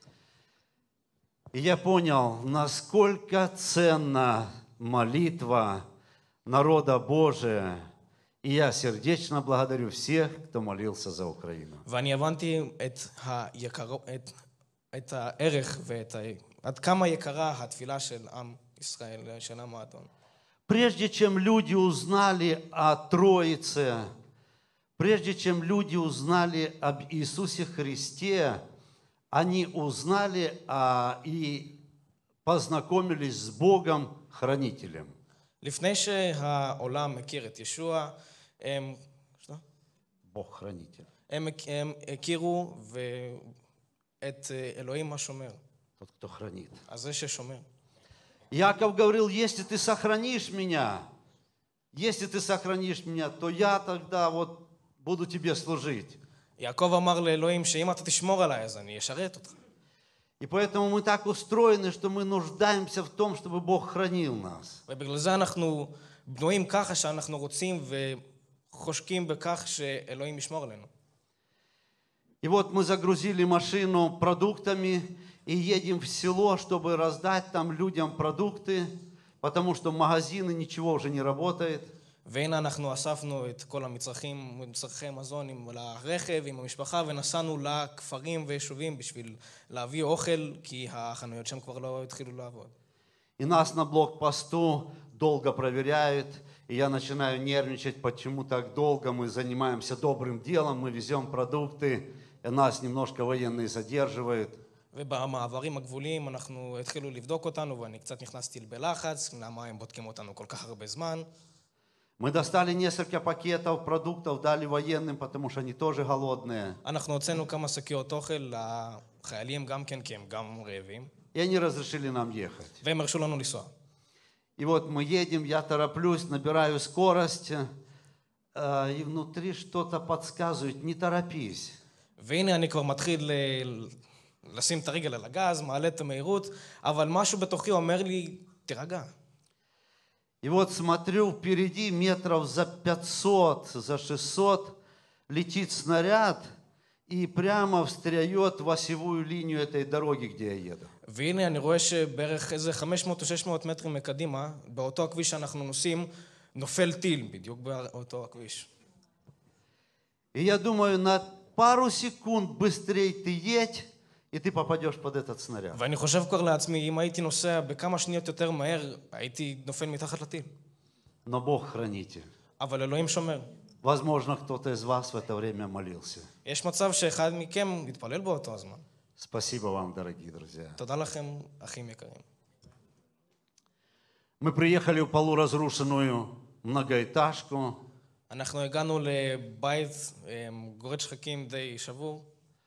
И я понял, насколько ценна молитва народа Божия. И я сердечно благодарю всех, кто молился за Украину. ואני הבנתי את, היקר... את... את הערך ואת ה... עד כמה יקרה התפילה של עם ישראל, של עם האדון. Прежде чем люди узнали о Троице, прежде чем люди узнали об Иисусе Христе, они узнали а, и познакомились с Богом Хранителем. לפני שהעולם מכיר את ישוע, הם, Бог Хранитель. הם, הם הכירו את אלוהים השומר. Тот, кто хранит. אז זה ששומר. Иаков говорил, если ты сохранишь меня, если ты сохранишь меня, то я тогда вот буду тебе служить. יעקב אמר לאלוהים שאם אתה תשמור עליי אז אני אשרת אותך. И поэтому мы так устроены, что мы нуждаемся в том, чтобы Бог хранил нас. ובגלל זה אנחנו בנויים ככה שאנחנו רוצים וחושקים בכך שאלוהים ישמור עלינו. И вот мы загрузили машину продуктами и едем в село, чтобы раздать там людям продукты, потому что магазины, ничего уже не работает. והנה אנחנו אספנו את כל המצרכים, מצרכי מזון עם הרכב, עם המשפחה, ונסענו לכפרים ויישובים בשביל להביא אוכל, כי החנויות שם כבר לא התחילו לעבוד. И нас на блокпосту долго проверяют, и я начинаю нервничать, почему так долго мы занимаемся добрым делом, мы везем продукты, и нас немножко военные задерживают. ובמעברים הגבוליים אנחנו התחילו לבדוק אותנו, ואני קצת נכנסתי בלחץ, למה הם בודקים אותנו כל כך הרבה זמן. Мы достали несколько пакетов продуктов, дали военным, потому что они тоже голодные. אנחנו הוצאנו כמה שקיות אוכל לחיילים גם כן, כי הם גם רעבים. И они разрешили нам ехать. והם הרשו לנו לנסוע. И вот мы едем, я тороплюсь, набираю скорость, и внутри что-то подсказывает, не торопись. והנה אני כבר מתחיל לשים את הרגל על הגז, מעלה את המהירות, אבל משהו בתוכי אומר לי, תירגע. И вот смотрю, впереди метров за пятьсот, за шестьсот летит снаряд и прямо встряет в осевую линию этой дороги, где я еду. והנה אני רואה שבערך איזה חמש מאות או שש מאות מטרים מקדימה, באותו הכביש שאנחנו נוסעים, נופל טיל בדיוק באותו הכביש. И я думаю, на пару секунд быстрее ты едь, и ты попадешь под этот снаряд. ואני חושב כבר לעצמי, אם הייתי נוסע בכמה שניות יותר מהר, הייתי נופל מתחת לטיל. Но Бог хранитель. אבל אלוהים שומר. Возможно, кто-то из вас в это время молился. יש מצב שאחד מכם יתפלל באותו הזמן. Спасибо вам, дорогие друзья. תודה לכם, אחים יקרים. Мы приехали в полуразрушенную многоэтажку. אנחנו הגענו לבית גורד שחקים די שבור.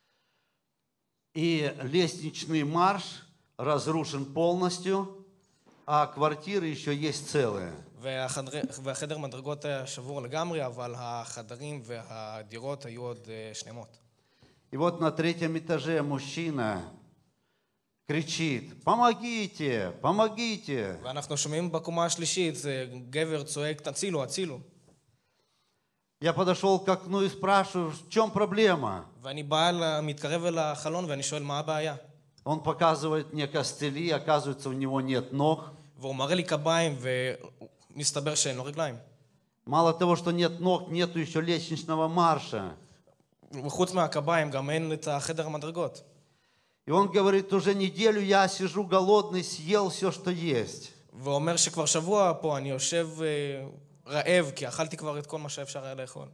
И лестничный марш разрушен полностью, а квартиры еще есть целые. והחדר מדרגות היה שבור לגמרי, אבל החדרים והדירות היו עוד שלמות. И вот на третьем этаже мужчина кричит: "Помогите, помогите!" ואנחנו שומעים בקומה השלישית, גבר צועק, תצילו, הצילו. Я подошел к окну и спрашиваю, в чем проблема? ואני בא, מתקרב אל החלון ואני שואל מה הבעיה. Он показывает мне костыли, оказывается, у него нет ног. והוא מראה לי קביים ומסתבר שאין לו רגליים. Мало того, что нет ног, нету еще лестничного марша. וחוץ מהקביים גם אין את החדר המדרגות. И он говорит, уже неделю я сижу голодный, съел все, что есть. והוא אומר שכבר שבוע פה אני יושב רעב, כי אכלתי כבר את כל מה שאפשר היה לאכול.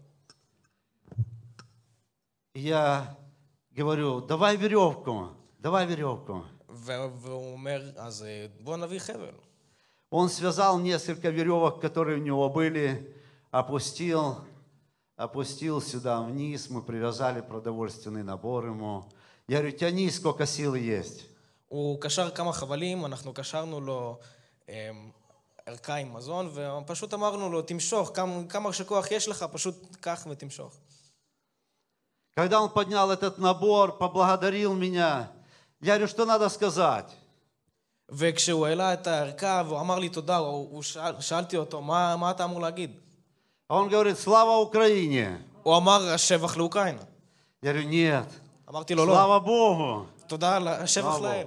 Я говорю, давай веревку, давай веревку. והוא אומר, אז בוא נביא חבל. Он связал несколько веревок, которые у него были, опустил, опустил сюда вниз, мы привязали продовольственный набор ему. Я говорю, тяни, сколько сил есть. הוא קשר כמה חבלים, אנחנו קשרנו לו ערכה עם מזון, ופשוט אמרנו לו, תמשוך, כמה, כמה שכוח יש לך, פשוט קח ותמשוך. Когда он поднял этот набор, поблагодарил меня, я говорю, что надо сказать? וכשהוא העלה את הערכה, והוא אמר לי תודה, הוא שאל, שאלתי אותו, מה, מה אתה אמור להגיד? Он говорит, слава Украине. הוא אמר, השבח לאוקראינה. Я говорю, нет. אמרתי לו, לא. Слава Богу. תודה, השבח לאל.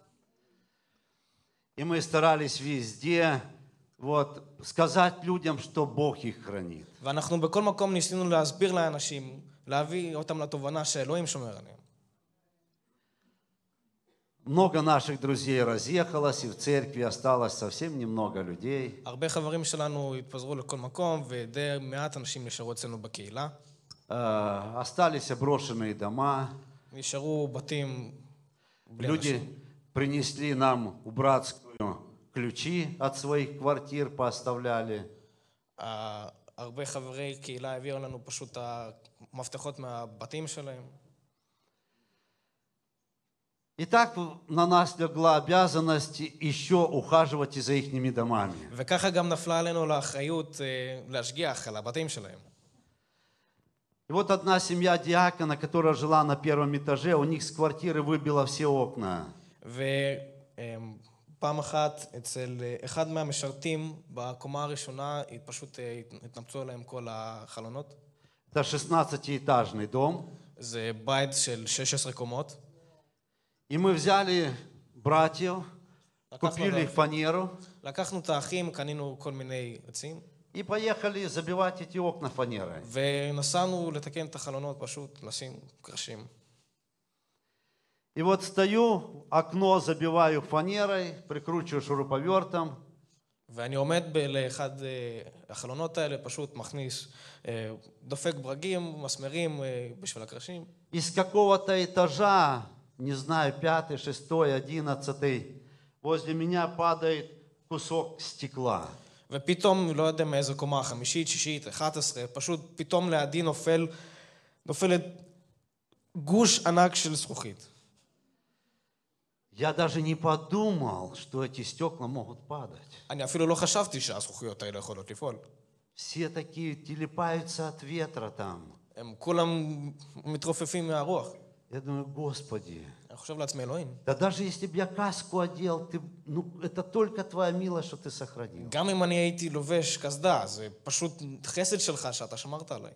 И мы старались везде вот, сказать людям, что Бог их хранит. ואנחנו בכל מקום ניסינו להסביר לאנשים, להביא אותם לתובנה שאלוהים שומר עליהם. Много наших друзей разъехалось, и в церкви осталось совсем немного людей. הרבה חברים שלנו התפזרו לכל מקום, ודי מעט אנשים נשארו אצלנו בקהילה. Остались брошенные дома. נשארו בתים בלי Люди אנשים. принесли нам у братскую ключи от своих квартир, поставляли. הרבה חברי קהילה הביאו לנו פשוט המפתחות מהבתים שלהם. И так на нас легла обязанность еще ухаживать и за ихними домами. וככה גם נפלה עלינו לאחריות להשגיח על הבתים שלהם. И вот одна семья диакона, которая жила на первом этаже, у них с квартиры выбило все окна. ופעם אחת אצל אחד מהמשרתים בקומה הראשונה פשוט התנפצו עליהם כל החלונות. Это шестнадцатиэтажный дом. זה בית של שש עשרה קומות. И мы взяли братьев, купили их фанеру לקחנו את האחים, קנינו כל מיני עצים, и поехали забивать эти окна фанерой. ונסענו לתקן את החלונות, פשוט לשים קרשים. И вот стою, окно забиваю фанерой, прикручиваю шуруповертом. ואני עומד לאחד החלונות האלה, пошут מכניס, דופק ברגים, מסמרים בשביל הקרשים. Из какого-то этажа, не знаю, пятый, шестой, одиннадцатый, возле меня падает кусок стекла. ופתאום, לא יודע מאיזו קומה, חמישית, שישית, אחת עשרה, פשוט פתאום לידי נופל, נופלת גוש ענק של זכוכית. Я даже не подумал, что эти стекла могут падать. אני אפילו לא חשבתי שהזכוכיות האלה יכולות לפעול. Все такие телепаются от ветра там. הם כולם מתרופפים מהרוח. Я думаю, Господи, אני חושב לעצמי, אלוהים. да даже если бы я каску одел, ты, ну, это только твоя милость, что ты сохранил. גם אם אני הייתי לובש קסדה, זה פשוט חסד שלך שאתה שמרת עליי.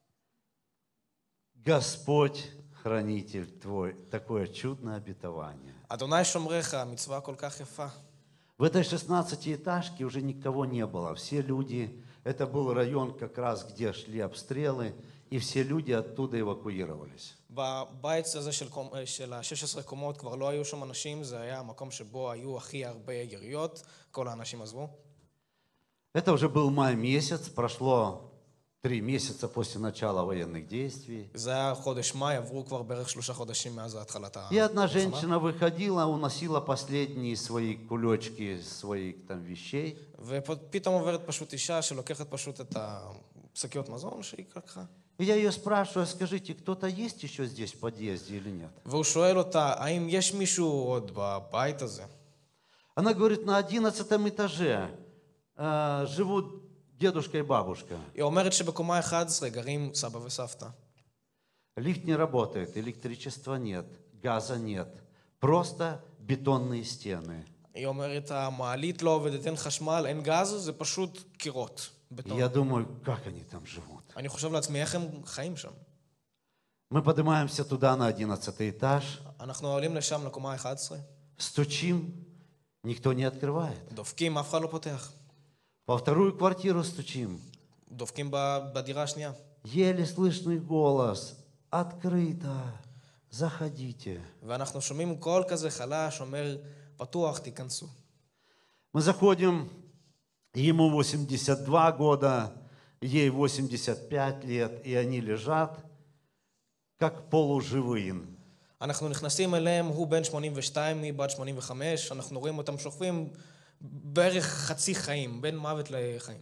Господь, хранитель твой, такое чудное обетование. אדוני שומרך, מצווה כל כך יפה. В этой шестнадцатиэтажке уже никого не было. Все люди, это был район как раз, где шли обстрелы, и все люди оттуда эвакуировались. בבית הזה של, של ה-שש עשרה קומות כבר לא היו שם אנשים, זה היה המקום שבו היו הכי הרבה יריות, כל האנשים עזבו. Это уже был май месяц, прошло три месяца после начала военных действий. זה היה חודש מאי, עברו כבר בערך שלושה חודשים מאז התחלת המלחמה. И одна женщина выходила, уносила последние свои кулечки, своих там вещей. ופתאום עוברת פשוט אישה שלוקחת פשוט את השקיות מזון שהיא לקחה. И я ее спрашиваю, скажите, кто-то есть еще здесь в подъезде или нет? והוא שואל אותה, האם יש מישהו עוד בבית הזה? Она говорит, на одиннадцатом этаже э, живут дедушка и бабушка. היא אומרת שבקומה אחת עשרה גרים סבא וסבתא. Лифт не работает, электричества нет, газа нет, просто бетонные стены. היא אומרת, המעלית לא עובדת, אין חשמל, אין גז, זה פשוט קירות, בטון. Я думаю, как они там живут. אני חושב לעצמי, איך הם חיים שם? Мы поднимаемся туда на одиннадцатый этаж, אנחנו עולים לשם, לקומה אחת עשרה, стучим, никто не открывает. דופקים, אף אחד לא פותח. Во вторую квартиру стучим. דופקים בדירה השנייה. Еле слышный голос. Открыто. Заходите. ואנחנו שומעים קול כזה חלש, אומר, פתוח, תיכנסו. Мы заходим, ему восемьдесят два года, ей восемьдесят пять лет, и они лежат, как полуживые. אנחנו נכנסים אליהם, הוא בן שמונים ושתיים, היא בת שמונים וחמש, אנחנו רואים אותם שוכבים בערך חצי חיים, בין מוות לחיים.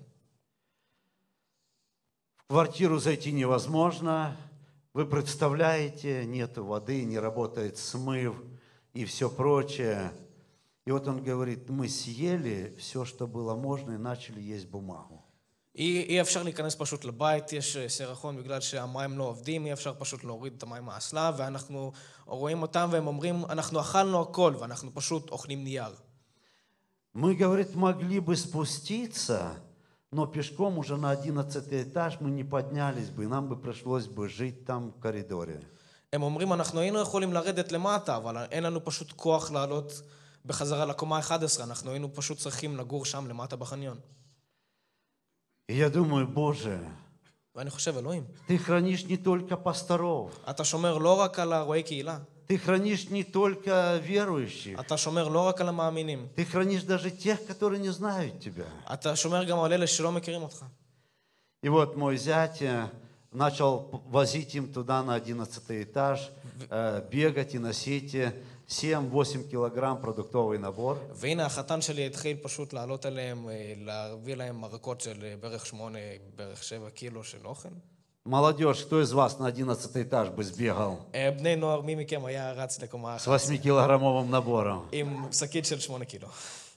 В квартиру зайти невозможно. Вы представляете, нет воды, не работает смыв и все прочее. И вот он говорит, мы съели все, что было можно, и начали есть бумагу. אי אפשר להיכנס פשוט לבית, יש סירחון בגלל שהמים לא עובדים, אי אפשר פשוט להוריד את המים מהאסלה, ואנחנו רואים אותם והם אומרים, אנחנו אכלנו הכל, ואנחנו פשוט אוכלים נייר. Мы, говорит, могли бы спуститься, но пешком уже на одиннадцатый этаж мы не поднялись бы, и нам бы пришлось бы жить там в коридоре. הם אומרים, אנחנו היינו יכולים לרדת למטה, אבל אין לנו פשוט כוח לעלות בחזרה לקומה אחת עשרה, אנחנו היינו פשוט צריכים לגור שם למטה בחניון. И я думаю, Боже, ואני חושב, אלוהים, Ты хранишь не только пасторов, אתה שומר לא רק על הרואי קהילה, Ты хранишь не только верующих, אתה שומר לא רק על המאמינים, Ты хранишь даже тех, которые не знают Тебя. אתה שומר גם על אלה שלא מכירים אותך. И вот мой зять начал возить им туда на одиннадцатый этаж, бегать и носить семь-восемь килограмм продуктовый набор. והנה החתן שלי התחיל פשוט לעלות אליהם, להביא להם מרקות של בערך שמונה, בערך שבע קילו של אוכל. Молодежь, кто из вас на одиннадцатый этаж бы сбегал בני נוער, מי מכם היה רץ לקומה с אחת восьмикилограммовым набором? עם שקית של שמונה קילו?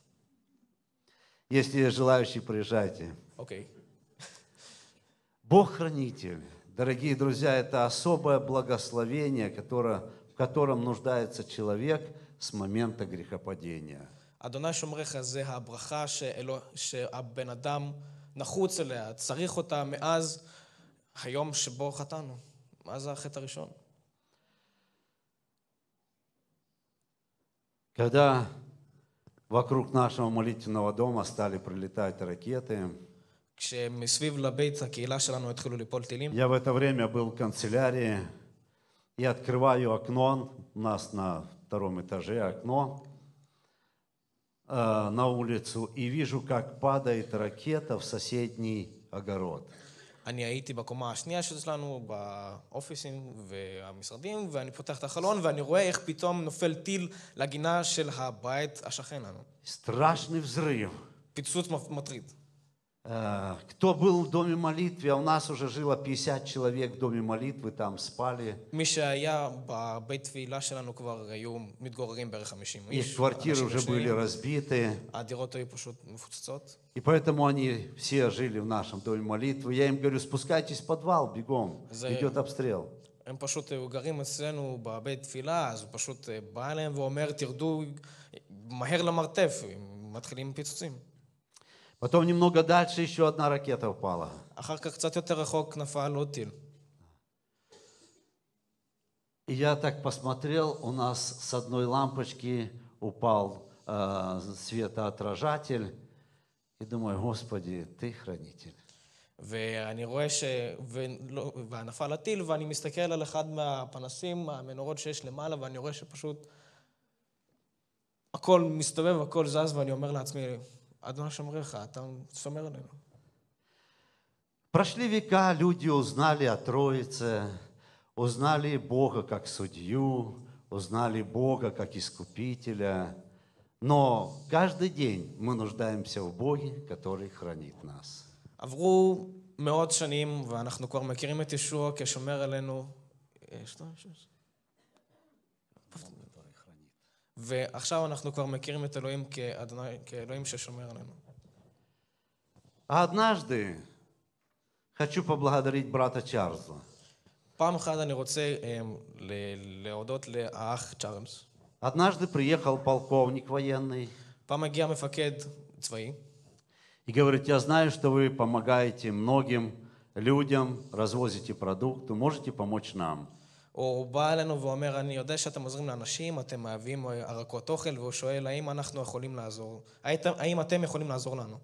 Если желающие, приезжайте. אוקיי. Бог-хранитель, дорогие друзья, это особое благословение, которое, в котором нуждается человек с момента грехопадения. אדוני שומרך זה הברכה שאלו, שהבן אדם נחוץ אליה, צריך אותה מאז היום שבו חטאנו, מאז החטא הראשון. Когда вокруг нашего молитвенного дома стали прилетать ракеты, כשמסביב לבית הקהילה שלנו התחילו ליפול טילים, я в это время был в канцелярии и открываю окно, у нас на втором этаже окно э, на улицу, и вижу, как падает ракета в соседний огород. אני הייתי בקומה השנייה שלנו, באופיסים והמשרדים, ואני פותח את החלון ואני רואה איך פתאום נופל טיל לגינה של הבית השכן לנו. Страшный взрыв. פיצוץ מטריד. Э, Кто был в доме молитвы, а у нас уже жило пятьдесят человек в доме молитвы, там спали. מי שהיה בבית תפילה שלנו כבר היו מתגוררים בערך חמישים Их איש. квартиры אנשים уже были ישנים. разбиты. הדירות היו פשוט מפוצצות. И поэтому они все жили в нашем доме молитвы. Я им говорю, спускайтесь в подвал, бегом, זה- идет обстрел. הם פשוט גרים אצלנו בבית תפילה, אז הוא פשוט בא אליהם ואומר, תרדו מהר למרתף, מתחילים פיצוצים. Потом немного дальше еще одна ракета упала. אחר כך קצת יותר רחוק נפל עוד טיל. И я так посмотрел, у нас с одной лампочки упал э, светоотражатель. И думаю, Господи, Ты хранитель. ואני רואה ש... ולא... ונפל הטיל, ואני מסתכל על אחד מהפנסים, המנורות שיש למעלה, ואני רואה שפשוט הכל מסתובב, הכל זז, ואני אומר לעצמי, אדוני שומריך, אתה שומר עלינו. Прошли века, люди узнали о Троице, узнали Бога как судью, узнали Бога как Искупителя. Но каждый день мы нуждаемся в Боге, который хранит нас. עברו מאות שנים, ואנחנו כבר מכירים את ישוע כשומר עלינו. יש לו משהו? ועכשיו אנחנו כבר מכירים את אלוהים כאדוני, כאלוהים ששומר עלינו. А однажды хочу поблагодарить брата Чарльза. פעם אחת אני רוצה um, ל- להודות לאח צ'ארלס. Однажды приехал полковник военный פעם הגיע מפקד צבאי, и говорит, я знаю, что вы помогаете многим людям, развозите продукты, можете помочь нам. הוא בא אלינו ואומר, אני יודע שאתם עוזרים לאנשים, אתם מהווים ערכות אוכל, והוא שואל, האם אנחנו יכולים לעזור? האם אתם יכולים לעזור לנו?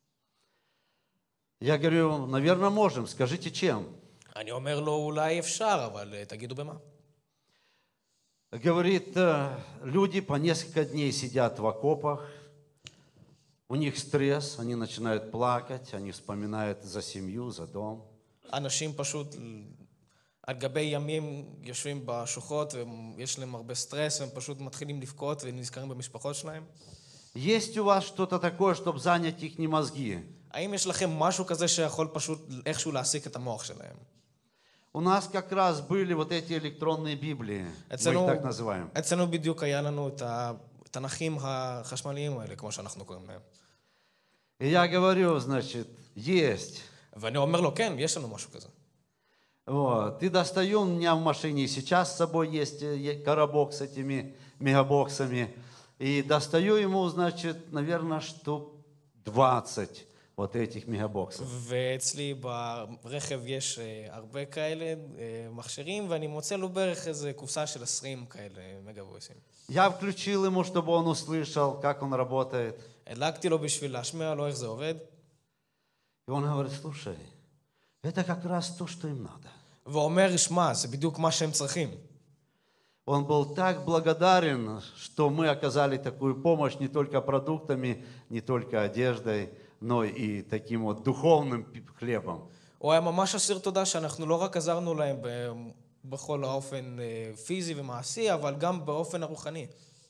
Я говорю, наверное, можем, скажите, чем? אני אומר לו, אולי אפשר, אבל תגידו במה. Говорит, «Э, люди по несколько дней сидят в окопах, у них стресс, они начинают плакать, они вспоминают за семью, за дом. אנשים פשוט על גבי ימים יושבים בשוחות, ויש להם הרבה סטרס, והם פשוט מתחילים לבכות ונזכרים במשפחות שלהם. Есть у вас что-то такое, чтобы занять их не mозги? האם יש לכם משהו כזה שיכול פשוט איכשהו להעסיק את המוח שלהם? У нас как раз были вот эти электронные Библии, мы их אצלנו, так называем. אצלנו בדיוק היה לנו את התנ"כים החשמליים האלה, כמו שאנחנו קוראים להם. И я говорю, значит, есть. ואני אומר לו, כן, יש לנו משהו כזה. Вот. И достаю, у меня в машине сейчас с собой есть э, коробок с этими мегабоксами. И достаю ему, значит, наверное, штук двадцать вот этих мегабоксов. ואצלי ברכב יש הרבה כאלה מכשירים, ואני מוצא לו בערך איזה קופסה של עשרים כאלה מגה-וויסים. Я включил ему, чтобы он услышал, как он работает. הדלקתי לו בשביל להשמיע לו איך זה עובד. И он говорит, слушай, это как раз то, что им надо. והוא אומר, שמע, זה בדיוק מה שהם צריכים. Он был так благодарен, что мы оказали такую помощь не только продуктами, не только одеждой, но и таким вот духовным хлебом. הוא היה ממש אסיר תודה שאנחנו לא רק עזרנו להם בכל האופן פיזי ומעשי, אבל גם באופן הרוחני.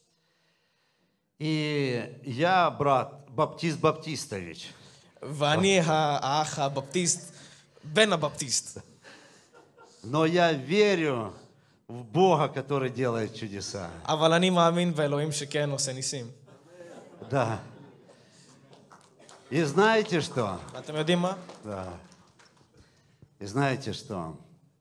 И я, брат Баптист Баптистович, ואני האח הבפטיסט, בן הבפטיסט. но я верю в Бога, который делает чудеса. אבל אני מאמין באלוהים שכן עושה ניסים. Да. И знаете что? ואתם יודעים מה? Да. И знаете что?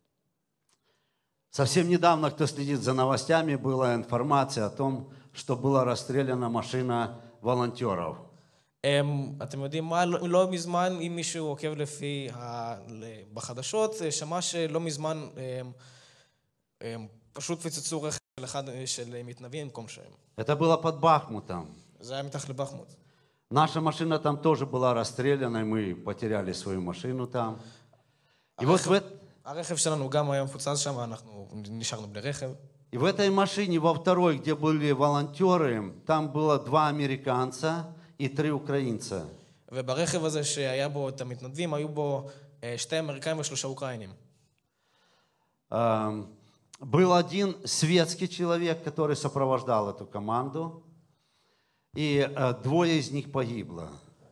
Совсем недавно, кто следит за новостями, была информация о том, что была расстреляна машина волонтеров. אתם יודעים מה? לא מזמן, אם מישהו עוקב לפי בחדשות, שמע שלא מזמן פשוט פצצו רכב של אחד של מתנדבים במקום שהם. Это было под Бахмутом. זה היה מתחת לבחמוט. Наша машина там тоже была расстреляна, и мы потеряли свою машину там. И вот в, הרכב שלנו גם היה מפוצץ שם, אנחנו נשארנו בלי רכב. и в этой машине, во второй, где были волонтеры, там было два американца и три украинца. וברכב הזה שהיה בו את המתנדבים, היו בו שתי אמריקאים ושלושה אוקראינים. Был один светский человек, который сопровождал эту команду, и двое из них погибло.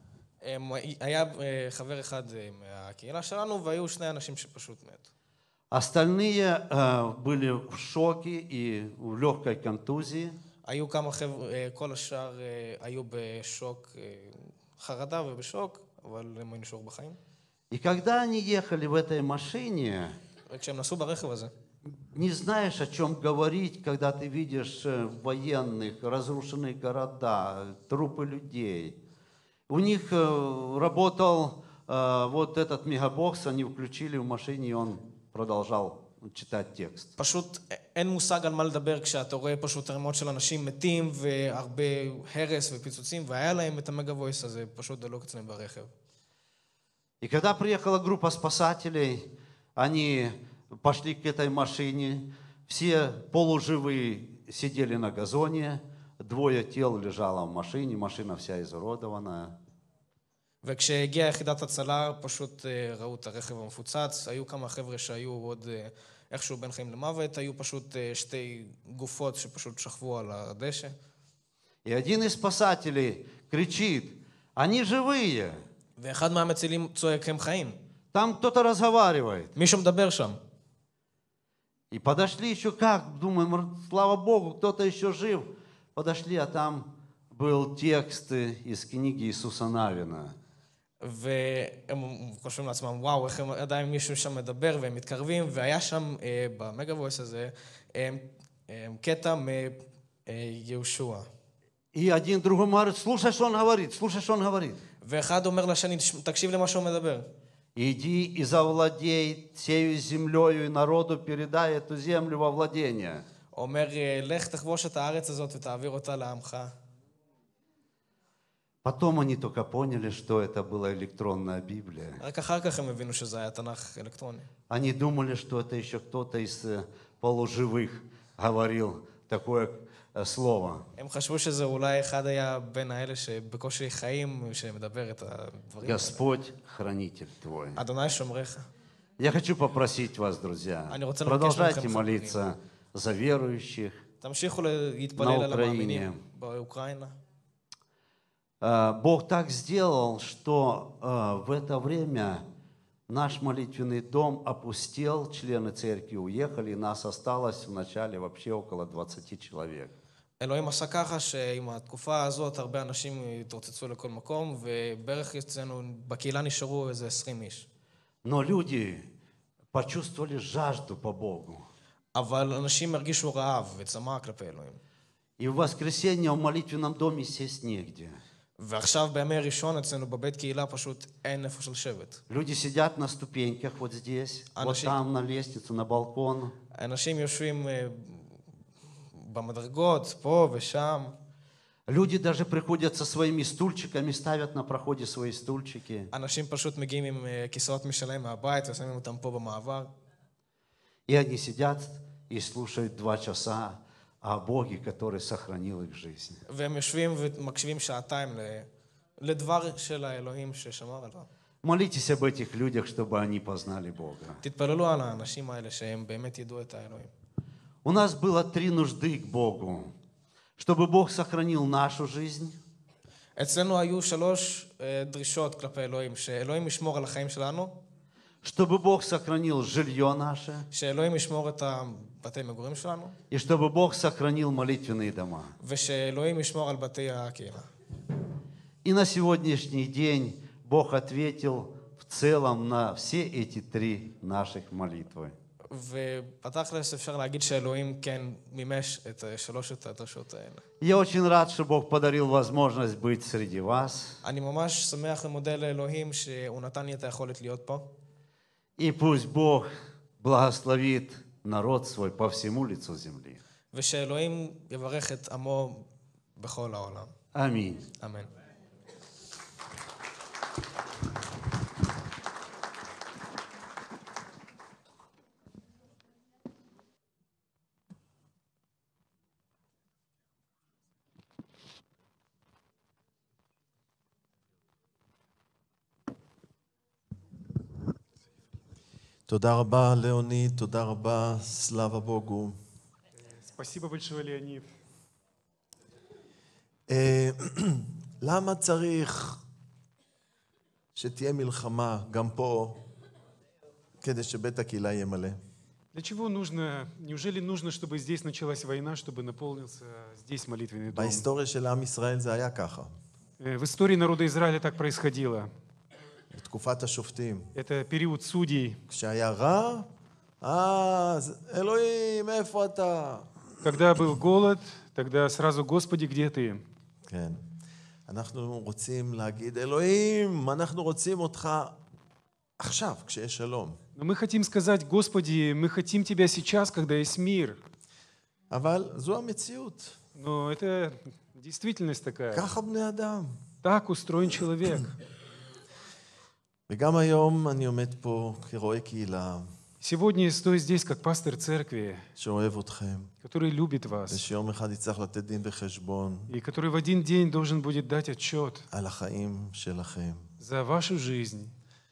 היה חבר אחד מהקהילה שלנו, והיו שני אנשים שפשוט מתו. Остальные были в шоке и в легкой контузии. היו כמה חבר'ה, כל השאר היו בשוק, חרדה ובשוק, אבל הם היו נשארו בחיים. И когда они ехали в этой машине, וכשהם נסעו ברכב הזה, не знаешь, о чем говорить, когда ты видишь военных, разрушенные города, трупы людей. У них работал вот этот мегабокс, они включили в машине, и он продолжал читать текст. פשוט אין מושג על מה לדבר כשאתה רואה פשוט רמות של אנשים מתים והרבה הרס ופיצוצים, והיה להם את המגה-וויס הזה, פשוט דלוק אצלם ברכב. И когда приехала группа спасателей, они пошли к этой машине, все полуживые сидели на газоне, двое тел лежало в машине, машина вся изуродованная. וכשהגיעה יחידת הצלה, פשוט ראו את הרכב המפוצץ, היו כמה חבר'ה שהיו עוד איכשהו בין חיים למוות, היו פשוט שתי גופות שפשוט שכבו על הדשא. И один из спасателей кричит: "Они живые!" ואחד מהמצילים צועק: הם חיים. Там кто-то разговаривает. מישהו מדבר שם. И подошли еще как, думаем, слава Богу, кто-то еще жив. Подошли, а там был текст из книги Иисуса Навина. והם חושבים לעצמם, וואו, איך הם עדיין מישהו שם מדבר, והם מתקרבים, והיה שם במגה-וויס הזה קטע מיהושע. И один другому говорит: "Слушай, что он говорит, слушай, что он говорит. ואחד אומר לשני, תקשיב למה שהוא מדבר. Иди и завладей сею землею, и народу передай эту землю во владение." אומר, לך תכבוש את הארץ הזאת ותעביר אותה לעמך. Потом они только поняли, что это была электронная Библия. רק אחר כך הם הבינו שזה היה תנ"ך אלקטרוני. Они думали, что это еще кто-то из полуживых говорил такое слово. הם חשבו שזה אולי אחד היה בין האלה שבקושי חיים, שמדבר את הדברים. Господь, хранитель твой. אדוני שומרך. Я хочу попросить вас, друзья, продолжайте молиться за верующих תמשיכו להתפלל על המאמינים באוקראינה. Бог так сделал, что в это время наш молитвенный дом опустел, члены церкви уехали, и нас осталось в начале вообще около двадцати человек. אלוהים עשה ככה שעם התקופה הזאת הרבה אנשים התרוצצו לכל מקום, ובערך אצלנו בקהילה נשארו איזה עשרים איש. Но люди почувствовали жажду по Богу. אבל אנשים הרגישו רעב וצמא כלפי אלוהים. И в воскресенье в молитвенном доме сесть негде. ועכשיו בימי ראשון אצלנו בבית קהילה פשוט אין איפה לשבת. Люди сидят на ступеньках вот здесь, вот там на лестнице, на балкон. אנשים יושבים במדרגות, פה ושם. Люди даже приходят со своими стульчиками, ставят на проходе свои стульчики. אנשים פשוט מגיעים עם כיסאות משלהם מהבית ושמים אותם פה במעבר. И они сидят и слушают два часа о Боге, который сохранил их жизнь. והם יושבים ומקשיבים שעתיים לדבר של האלוהים ששמר עליו. Молитесь об этих людях, чтобы они познали Бога. תתפללו על האנשים האלה שהם באמת ידעו את האלוהים. У нас было три нужды к Богу. Чтобы Бог сохранил нашу жизнь. אצלנו היו שלוש דרישות כלפי אלוהים, שאלוהים ישמור על החיים שלנו. Чтобы Бог сохранил жилье наше. שאלוהים ישמור את בתי מגורים שלנו. И чтобы Бог сохранил молитвенные дома. ושאלוהים ישמור על בתי הקהילה. И на сегодняшний день Бог ответил в целом на все эти три наших молитвы. ופתח אפשר להגיד שאלוהים כן מימש את שלושת הדרשות האלה. Я очень рад, что Бог подарил возможность быть среди вас. אני ממש שמח ומודה לאלוהים שהוא נתן לי את היכולת להיות פה. И пусть Бог благословит народ свой по всему лицу земли. ושאלוהים יברך את עמו בכל העולם. Аминь. אמן. תודה רבה, ליאוניד, תודה רבה, סלאבה בוגו. Спасибо большое, Леонид. אה, למה צריך שתהיה מלחמה גם פה, כדי שבית הקהילה יהיה מלא? Для чего нужно, неужели нужно, чтобы здесь началась война, чтобы наполнился здесь молитвенный дом? בהיסטוריה של עם ישראל זה היה ככה. Э, В истории народа Израиля так происходило. בתקופת השופטים. Это период судей. כשהיה רע, אז אלוהים, איפה אתה? Когда был голод, тогда сразу, Господи, где ты? כן. אנחנו רוצים להגיד, אלוהים, אנחנו רוצים אותך עכשיו, כשיש שלום. Но мы хотим сказать, Господи, мы хотим Тебя сейчас, когда есть мир. אבל זו המציאות. Но это действительность такая. ככה בני אדם. Так устроен человек. וגם היום אני עומד פה כרואה קהילה, Сегодня я стою здесь, как пастор церкви, שאוהב אתכם, который любит вас, ושיום אחד יצטרך לתת דין וחשבון и который в один день должен будет дать отчет על החיים שלכם. за вашу жизнь.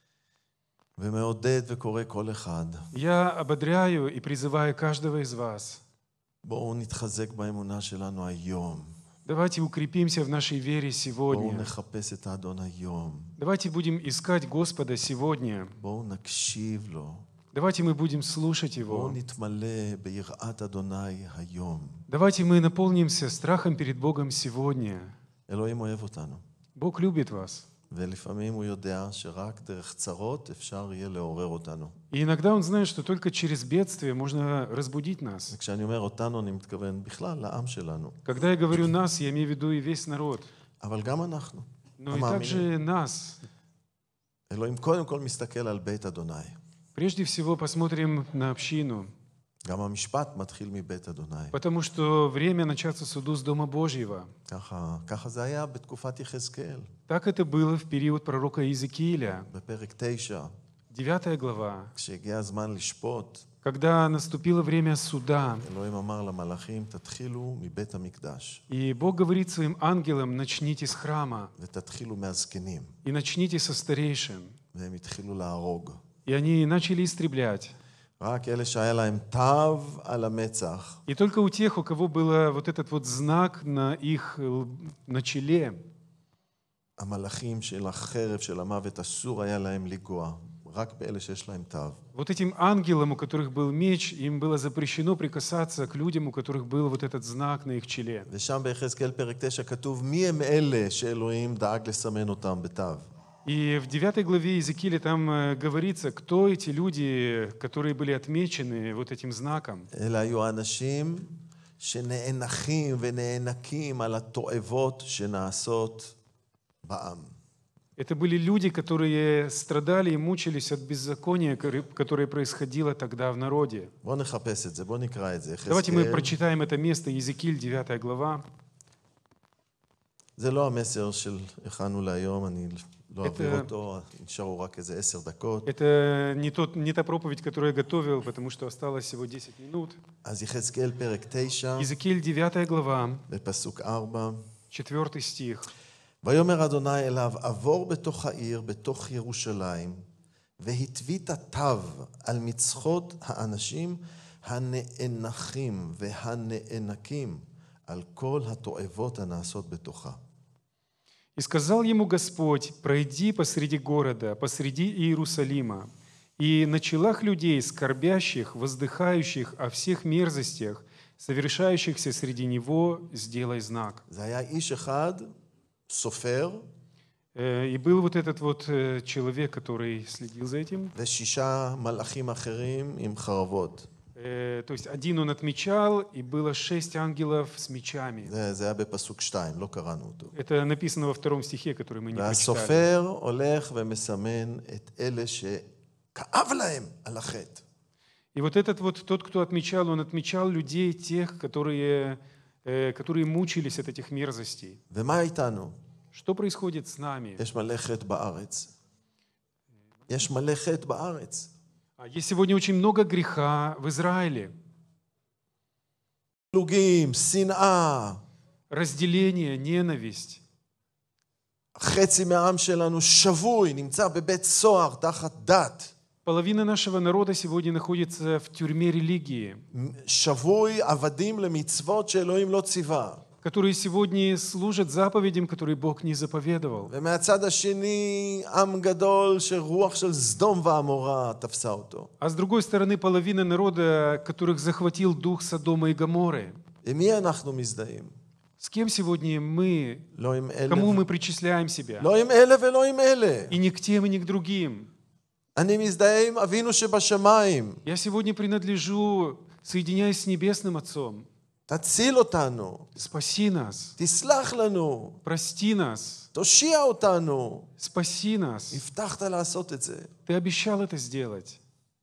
ומעודד וקורא כל אחד, Я ободряю и призываю каждого из вас. בואו נתחזק באמונה שלנו היום. Давайте укрепимся в нашей вере בואו сегодня. נחפש את האדון היום. Давайте будем искать Господа сегодня. בואו נקשיב לו. Давайте мы будем слушать בואו Его. נתמלא ביראת אדוני היום. Давайте мы наполнимся страхом перед Богом сегодня. אלוהים אוהב אותנו, Бог любит вас. ולפעמים הוא יודע שרק דרך צרות אפשר יהיה לעורר אותנו. И иногда Он знает, что только через бедствие можно разбудить нас. וכשאני אומר אותנו, אני מתכוון בכלל לעם שלנו. Когда я говорю «нас», я имею в виду и весь народ. אבל גם אנחנו, Но и המאמינים. также нас. אלוהים קודם כל מסתכל על בית אדוני. Прежде всего посмотрим на общину, גם המשפט מתחיל מבית אדוני. потому что время начаться суду с Дома Божьего. ככה, ככה זה היה בתקופת יחזקאל, Так это было в период пророка Иезекииля, בפרק תשע, девятая глава. כשהגיע הזמן לשפוט, Когда наступило время суда, אלוהים אמר למלאכים, תתחילו מבית המקדש, и Бог говорит своим ангелам: начните с храма, ותתחילו מהזקנים. и начните со старейшин. והם התחילו להרוג. И они начали истреблять. רק אלה שהיה להם תו על המצח, И только у тех, у кого был вот этот вот знак на их лб- на челе, המלאכים של החרב של המוות אסור היה להם לגוע, רק באלה שיש להם תו. вот этим ангелам, у которых был меч, им было запрещено прикасаться к людям, у которых был вот этот знак на их челе. ושם ביחזקאל פרק תשע כתוב מי הם אלה שאלוהים דאג לסמן אותם בתו. И в девятой главе Иезекииля там э, говорится, кто эти люди, которые были отмечены вот этим знаком. אלה היו האנשים שנאנחים ונאנקים על התועבות שנעשות בעם. Это были люди, которые страдали и מучились от беззакония, которое- которое происходило тогда в народе. בואו נחפש את זה, בואו נקרא את זה. Давайте мы יחזקאל, прочитаем это место, Иезекииль, девятая глава. זה לא המסר של הכנו להיום, אני לא את- אעביר אותו, נשארו רק איזה עשר דקות. Это не, тот, не та проповедь, которую я готовил, потому что осталось всего десять минут. אז יחזקאל פרק תשע, Иезекииль, девятая глава, בפסוק ארבע. четвертый стих. ויאמר אדוני אליו, עבור בתוך העיר, בתוך ירושלים, והטבית תו על מצחות האנשים הנאנחים והנאנקים על כל התועבות הנעשות בתוכה. «И сказал ему Господь: пройди посреди города, посреди Иерусалима, и на челах людей, скорбящих, воздыхающих о всех мерзостях, совершающихся среди него, сделай знак». זה היה איש אחד, סופר, Э, И был вот этот вот э, человек, который следил за этим. ושישה מלאכים אחרים עם חרבות. Э, То есть один он отмечал, и было шесть ангелов с мечами. זה, זה היה בפסוק שתיים, לא קראנו אותו. Это написано во втором стихе, который мы не прочитали. והסופר הולך ומסמן את אלה שכאב להם על החטא. И вот этот вот тот, кто отмечал, он отмечал людей, тех, которые, э, которые мучились от этих мерзостей. ומה איתנו? Что происходит с нами? יש מלא חטא בארץ. יש מלא חטא בארץ. А Есть сегодня очень много греха в Израиле. פלוגים, שנאה. Разделение, ненависть. חצי מהעם שלנו שבוי, נמצא בבית סוהר תחת דת. Половина нашего народа сегодня находится в тюрьме религии, שבוי עבדים למצוות שאלוהים לא ציווה. которые сегодня служат заповедям, которые Бог не заповедовал. ומהצד השני, עם גדול שרוח של סדום ועמורה תפסה אותו. А с другой стороны, половина народа, которых захватил дух Содома и Гоморры. עם מי אנחנו מזדהים? С кем сегодня мы, לא עם אלה, кому мы причисляем себя? לא עם אלה ולא עם אלה. И ни к тем, и ни к другим. אני מזדהה עם אבינו שבשמיים. Я сегодня принадлежу, соединяясь с Небесным Отцом. תציל אותנו, Спаси нас, תסלח לנו, прости нас, תושיע אותנו. спаси нас. הבטחת לעשות את זה. Ты обещал это сделать.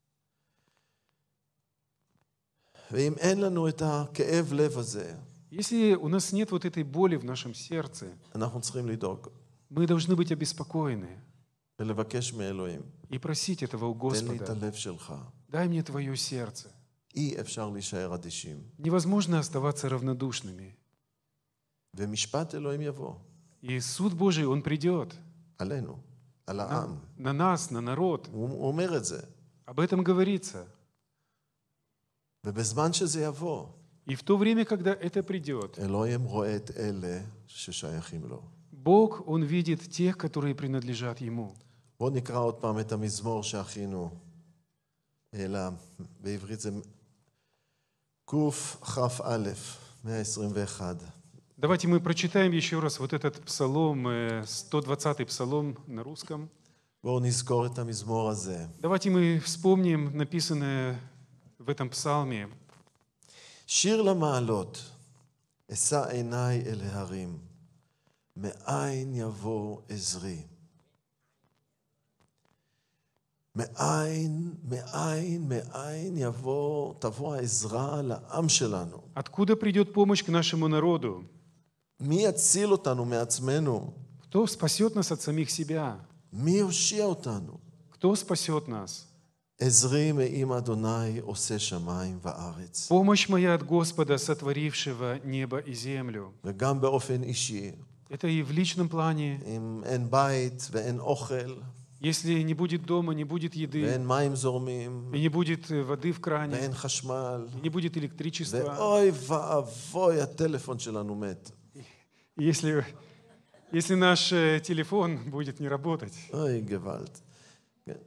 ואם אין לנו את הכאב לב הזה, Если у нас нет вот этой боли в нашем сердце, אנחנו צריכים לדאוג мы должны быть обеспокоены ולבקש מאלוהים, и просить этого у תן לי את Господа. הלב שלך. Дай мне твое сердце. אי אפשר להישאר אדישים. Невозможно оставаться равнодушными. ומשפט אלוהים יבוא И суд Божий, Он придет עלינו, על на, העם. на нас, на народ. הוא, הוא אומר את זה. Об этом говорится. ובזמן שזה יבוא, И в то время, когда это придет, אלוהים רואה את אלה ששייכים לו. Бог, Он видит тех, которые принадлежат Ему. בואו נקרא עוד פעם את המזמור שהכינו. אלא בעברית זה קכ"א, מאה עשרים ואחת. Давайте мы прочитаем еще раз вот этот псалом, э, сто двадцатый псалом на русском. בואו נזכור את המזמור הזה. Давайте мы вспомним написанное в этом псалме. שיר למעלות, אשא עיניי אל ההרים, מאין יבוא עזרי. מאין, מאין, מאין יבוא, תבוא העזרה לעם שלנו. Откуда придет помощь к нашему народу? מי יציל אותנו מעצמנו? Кто спасет нас от самих себя? מי יושיע אותנו? Кто спасет нас? עזרי מעם אדוני עושה שמיים וארץ. Помощь моя от Господа, сотворившего небо и землю. וגם באופן אישי, Это и в личном плане. אם אין בית ואין אוכל, Если не будет дома, не будет еды, ואין מים זורמים, и не будет э, воды в кране, ואין חשמל, и не будет электричества, ואוי ואבוי, הטלפון שלנו מת. и если, если наш э, телефон будет не работать, אוי, גוואלד. כן.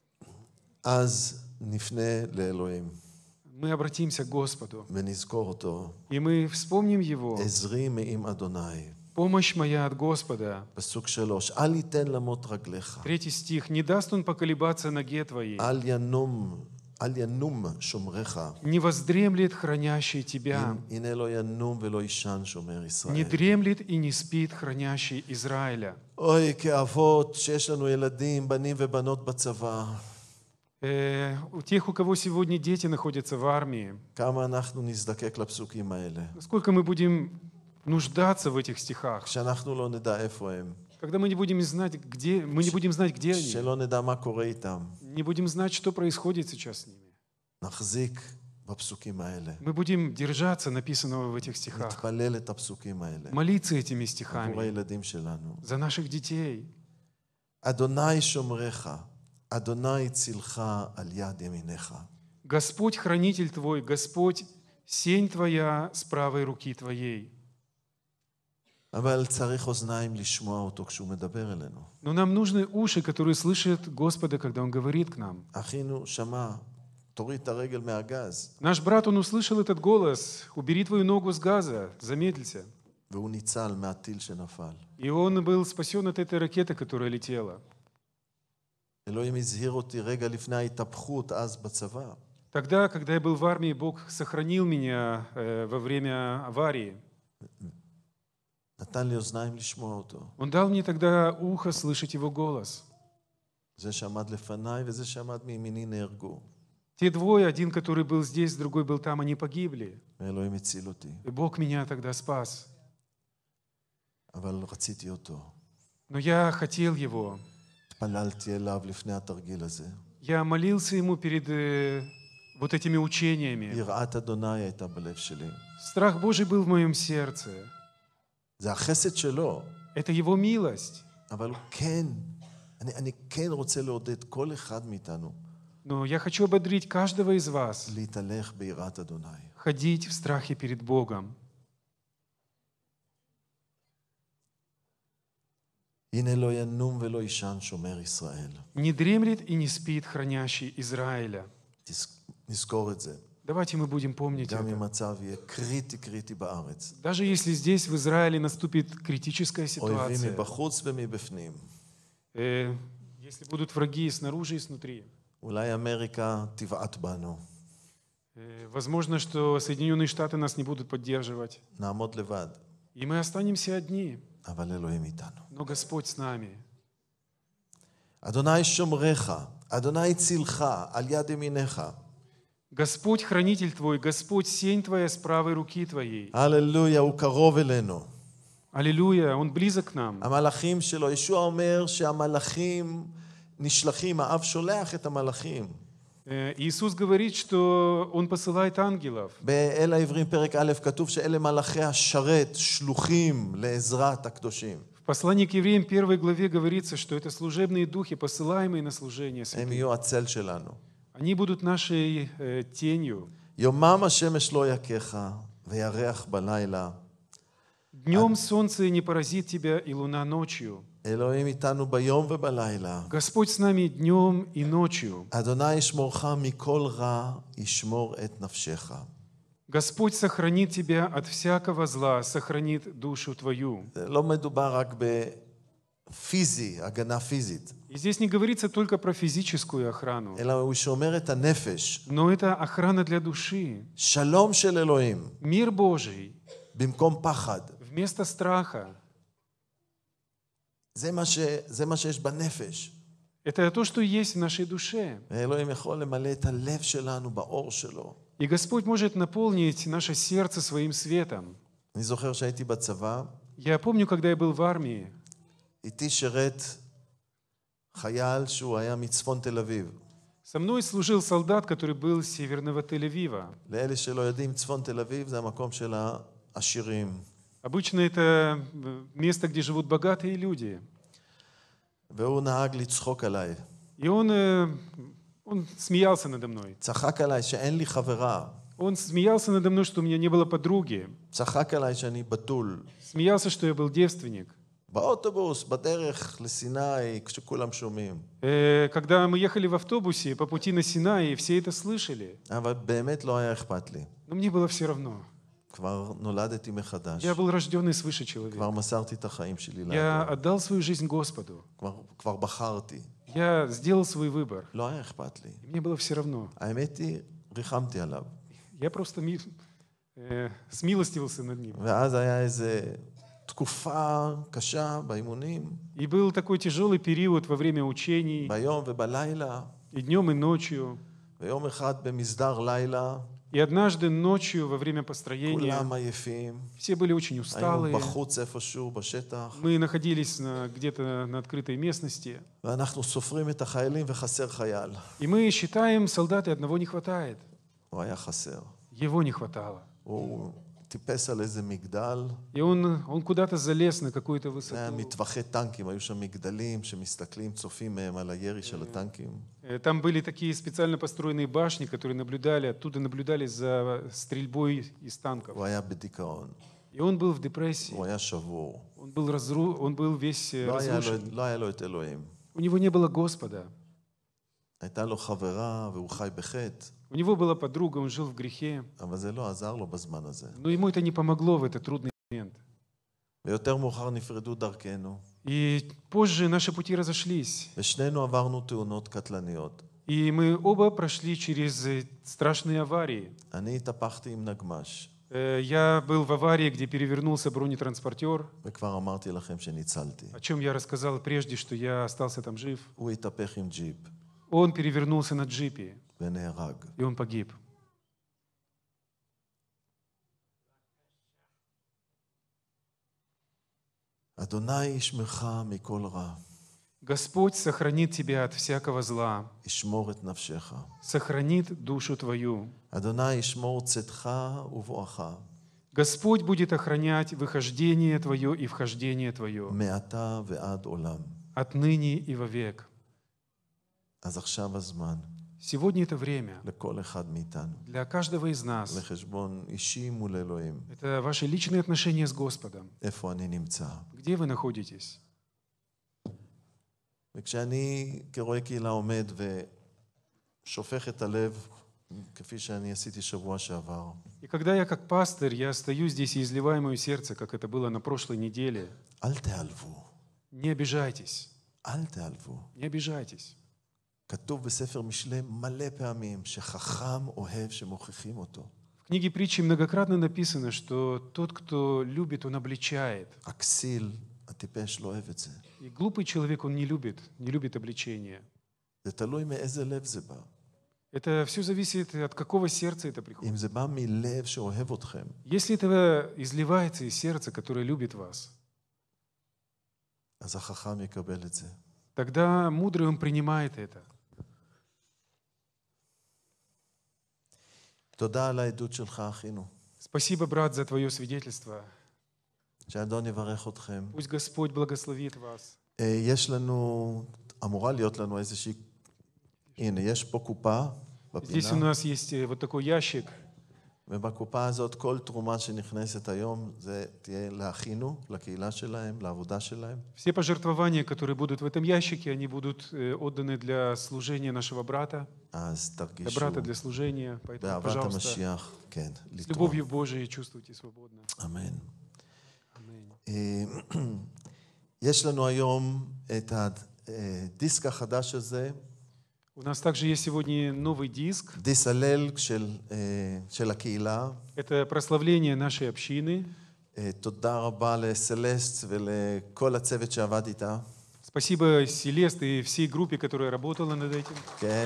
אז נפנה לאלוהים мы обратимся к Господу, ונזכור אותו. и мы вспомним Его. עזרי מעם אדוני. Помощь моя от Господа. פסוק שלוש, אל ייתן למות רגליך. Третий стих. Не даст Он поколебаться ноге твоей. אל ינום, אל ינום שומרך. Не воздремлет хранящий тебя. הנה לא ינום ולא יישן שומר Не ישראל. дремлет и не спит хранящий Израиля. אוי, כאבות שיש לנו ילדים, בנים ובנות בצבא, Э, у тех, у кого сегодня дети находятся в армии, כמה אנחנו נזדקק לפסוקים האלה. насколько мы будем нуждаться в этих стихах, שאנחנו לא נדע איפה הם. когда мы не будем знать, где, мы не будем знать, где они, שלא נדע מה קורה איתם. не будем знать, что происходит сейчас с ними. נחזיק בפסוקים האלה. Мы будем держаться написанного в этих стихах, נתפלל את הפסוקים האלה. молиться этими עבור стихами הילדים שלנו. за наших детей. אדוני שומרך, אדוני צילך על יד ימיניך. Господь хранитель твой, Господь сень твоя с правой руки твоей. אבל צריך אוזניים לשמוע אותו כשהוא מדבר אלינו. Но нам нужны уши, которые слышат Господа, когда Он говорит к нам. אחינו שמע, תוריד את הרגל מהגז. Наш брат, он услышал этот голос: «Убери твою ногу с газа, замедлься». והוא ניצל מהטיל שנפל. И он был спасен от этой ракеты, которая летела. אלוהים הזהיר אותי רגע לפני ההתהפכות אז בצבא. Тогда, когда я был в армии, Бог сохранил меня э, во время аварии. נתן לי אוזניים לשמוע אותו. Он дал мне тогда ухо слышать Его голос. זה שעמד לפניי וזה שעמד מימיני נהרגו. Те двое, один, который был здесь, другой был там, они погибли. ואלוהים הציל אותי. И Бог меня тогда спас. אבל רציתי אותו. Но я хотел его. התפללתי אליו לפני התרגיל הזה. Я молился ему перед э, вот этими учениями. יראת אדוני הייתה בלב שלי. Страх Божий был в моем сердце. זה החסד שלו. Это его милость. אבל הוא כן, אני, אני כן רוצה לעודד כל אחד מאיתנו. Но я хочу ободрить каждого из вас להתהלך ביראת אדוני. ходить в страхе перед Богом. הנה לא ינום ולא ישן שומר ישראל. Не дремлет и не спит хранящий Израиля. נזכור את זה. Давайте мы будем помнить גם אם это. מצב יהיה קריטי קריטי בארץ. Даже если здесь, в Израиле, наступит критическая אויבים ситуация, מבחוץ ומבפנים. э, если будут враги и снаружи, и снутри, אולי אמריקה תבעט בנו. э, возможно, что Соединенные Штаты нас не будут поддерживать, נעמוד לבד, и мы останемся одни, אבל אלוהים איתנו. но Господь с нами. אדוני שומרך, אדוני צילך על יד ימינך. Господь хранитель твой, Господь сень твоя с правой руки твоей. הללויה, הוא קרוב אלינו. Аллилуйя, Он близок к нам. המלאכים שלו, ישוע אומר שהמלאכים נשלחים, האב שולח את המלאכים. Э, Иисус говорит, что Он посылает ангелов. באל העברים פרק א' כתוב שאלה מלאכי השרת, שלוחים לעזרת הקדושים. В послании к евреям первой главе говорится, что это служебные духи, посылаемые на служение הם святым. יהיו הצל שלנו. Они будут нашей э, тенью. יומם השמש לא יכך וירח בלילה. Днем солнце не поразит тебя, и луна ночью. אלוהים איתנו ביום ובלילה. Господь с нами днем и ночью. אדוני ישמורך מכל רע, ישמור את נפשך. Господь сохранит тебя от всякого зла, сохранит душу твою. זה לא מדובר רק בפיזי, הגנה פיזית, И здесь не говорится только про физическую охрану, אלא הוא שומר את הנפש. но это охрана для души. שלום של אלוהים, Мир Божий במקום פחד. вместо страха. זה מה, ש... זה מה שיש בנפש. Это то, что есть в нашей душе. ואלוהים יכול למלא את הלב שלנו באור שלו. И Господь может наполнить наше сердце своим светом. אני זוכר שהייתי בצבא, Я помню, когда я был в армии, איתי שירת חייל שהוא היה מצפון תל אביב. со мной служил солдат, который был с северного Тель-Авива. לאלה שלא יודעים, צפון תל אביב זה המקום של העשירים. Обычно это место, где живут богатые люди. והוא נהג לצחוק עליי. И он, э, он смеялся надо мной. צחק עליי שאין לי חברה. Он смеялся надо мной, что у меня не было подруги. צחק עליי שאני בתול. Смеялся, что я был девственник. באוטובוס, בדרך לסיני, כשכולם שומעים. Э, Когда мы ехали в автобусе по пути на Синай, все это слышали. אבל באמת לא היה אכפת לי. Но мне было все равно. כבר נולדתי מחדש. Я был рожденный свыше человек. כבר מסרתי את החיים שלי Я לאדון. отдал свою жизнь Господу. כבר, כבר בחרתי. Я сделал свой выбор. לא היה אכפת לי. И мне было все равно. האמת היא, ריחמתי עליו. Я просто ми- э, смилостивился над ним. ואז היה איזה תקופה קשה באימונים, И был такой тяжелый период во время учений, ביום ובלילה. и днем, и ночью. ויום אחד במסדר לילה, И однажды ночью во время построения כולם עייפים. все были очень היינו усталые. בחוץ איפשהו בשטח, Мы находились на- где-то на открытой местности. ואנחנו סופרים את החיילים וחסר חייל. И мы считаем, солдат, и одного не хватает. הוא היה חסר. Его не хватало. הוא טיפס על איזה מגדל, И он, он כуда-то залез на какую-то זה היה высоту. מטווחי טנקים, היו שם מגדלים שמסתכלים, צופים מהם על הירי של הטנקים. Э, Там были такие специально построенные башни, которые наблюдали, оттуда наблюдали за стрельбой из танков. הוא היה בדיכאון, И он был в депрессии. הוא היה שבור. Он был, разру... он был весь э, לא היה לו- разрушен. לא היה לו את אלוהים. У него не было Господа. הייתה לו חברה והוא חי בחטא, У него была подруга, он жил в грехе. אבל זה לא עזר לו בזמן הזה. Но ему это не помогло в этот трудный момент. ויותר מאוחר נפרדו דרכנו, И позже наши пути разошлись. ושנינו עברנו תאונות קטלניות. И мы оба прошли через э, страшные аварии. אני התהפכתי עם נגמ"ש, Э, Я был в аварии, где перевернулся бронетранспортер, וכבר אמרתי לכם שניצלתי. о чем я рассказал прежде, что я остался там жив. הוא התהפך עם ג'יפ, Он перевернулся на джипе. ונהרג. и он погиб. אדוני ישמרך מכל רע, Господь сохранит тебя от всякого зла, ישמור את נפשך. сохранит душу твою. אדוני ישמור צאתך ובואך, Господь будет охранять выхождение твое и вхождение твое מעתה ועד עולם. отныне и вовек. אז עכשיו הזמן Сегодня это время לכל אחד מאיתנו, для каждого из нас. לחשבון אישי מול אלוהים. Это ваши личные отношения с Господом. איפה אני נמצא? Где вы находитесь? וכשאני כרואה קהילה עומד ושופך את הלב, כפי שאני עשיתי שבוע שעבר, И когда я как пастырь, я стою здесь и изливаю мое сердце, как это было на прошлой неделе, אל תיעלבו, не обижайтесь, אל תיעלבו. не обижайтесь. כתוב בספר משלי מלא פעמים שחכם אוהב שמוכיחים אותו. В книге притчи многократно написано, что тот, кто любит, он обличает. הכסיל, הטיפש, לא אוהב את זה. И глупый человек, он не любит, не любит обличение. זה תלוי מאיזה לב זה בא. Это все зависит от какого сердца это אם приходит. זה בא מלב שאוהב אתכם, Если это изливается из сердца, которое любит вас, אז החכם יקבל את זה. тогда мудрый он принимает это. תודה על העדות שלך, אחינו. Спасибо, брат, за твое свидетельство. שהאדון יברך אתכם. Пусть Господь благословит вас. אה, יש לנו, אמורה להיות לנו איזושהי, הנה, יש פה קופה Здесь у בפינה, нас есть э, вот такой ящик. ובקופה הזאת כל תרומה שנכנסת היום, זה תהיה לאחינו, לקהילה שלהם, לעבודה שלהם. Все пожертвования, которые будут в этом ящике, они будут э, отданы для служения нашего брата, אז для תרגישו брата для служения. Поэтому, באהבת пожалуйста, המשיח, כן, с לתרום. любовью Божией чувствуйте свободно. אמן. Аминь. אה, יש לנו היום את הדיסק החדש הזה, У нас также есть сегодня новый диск. דיס הלל של, אה, של הקהילה. Это прославление нашей общины. אה, תודה רבה לסלסט ולכל הצוות שעבד איתה. Спасибо Селест и всей группе, которая работала над этим. כן.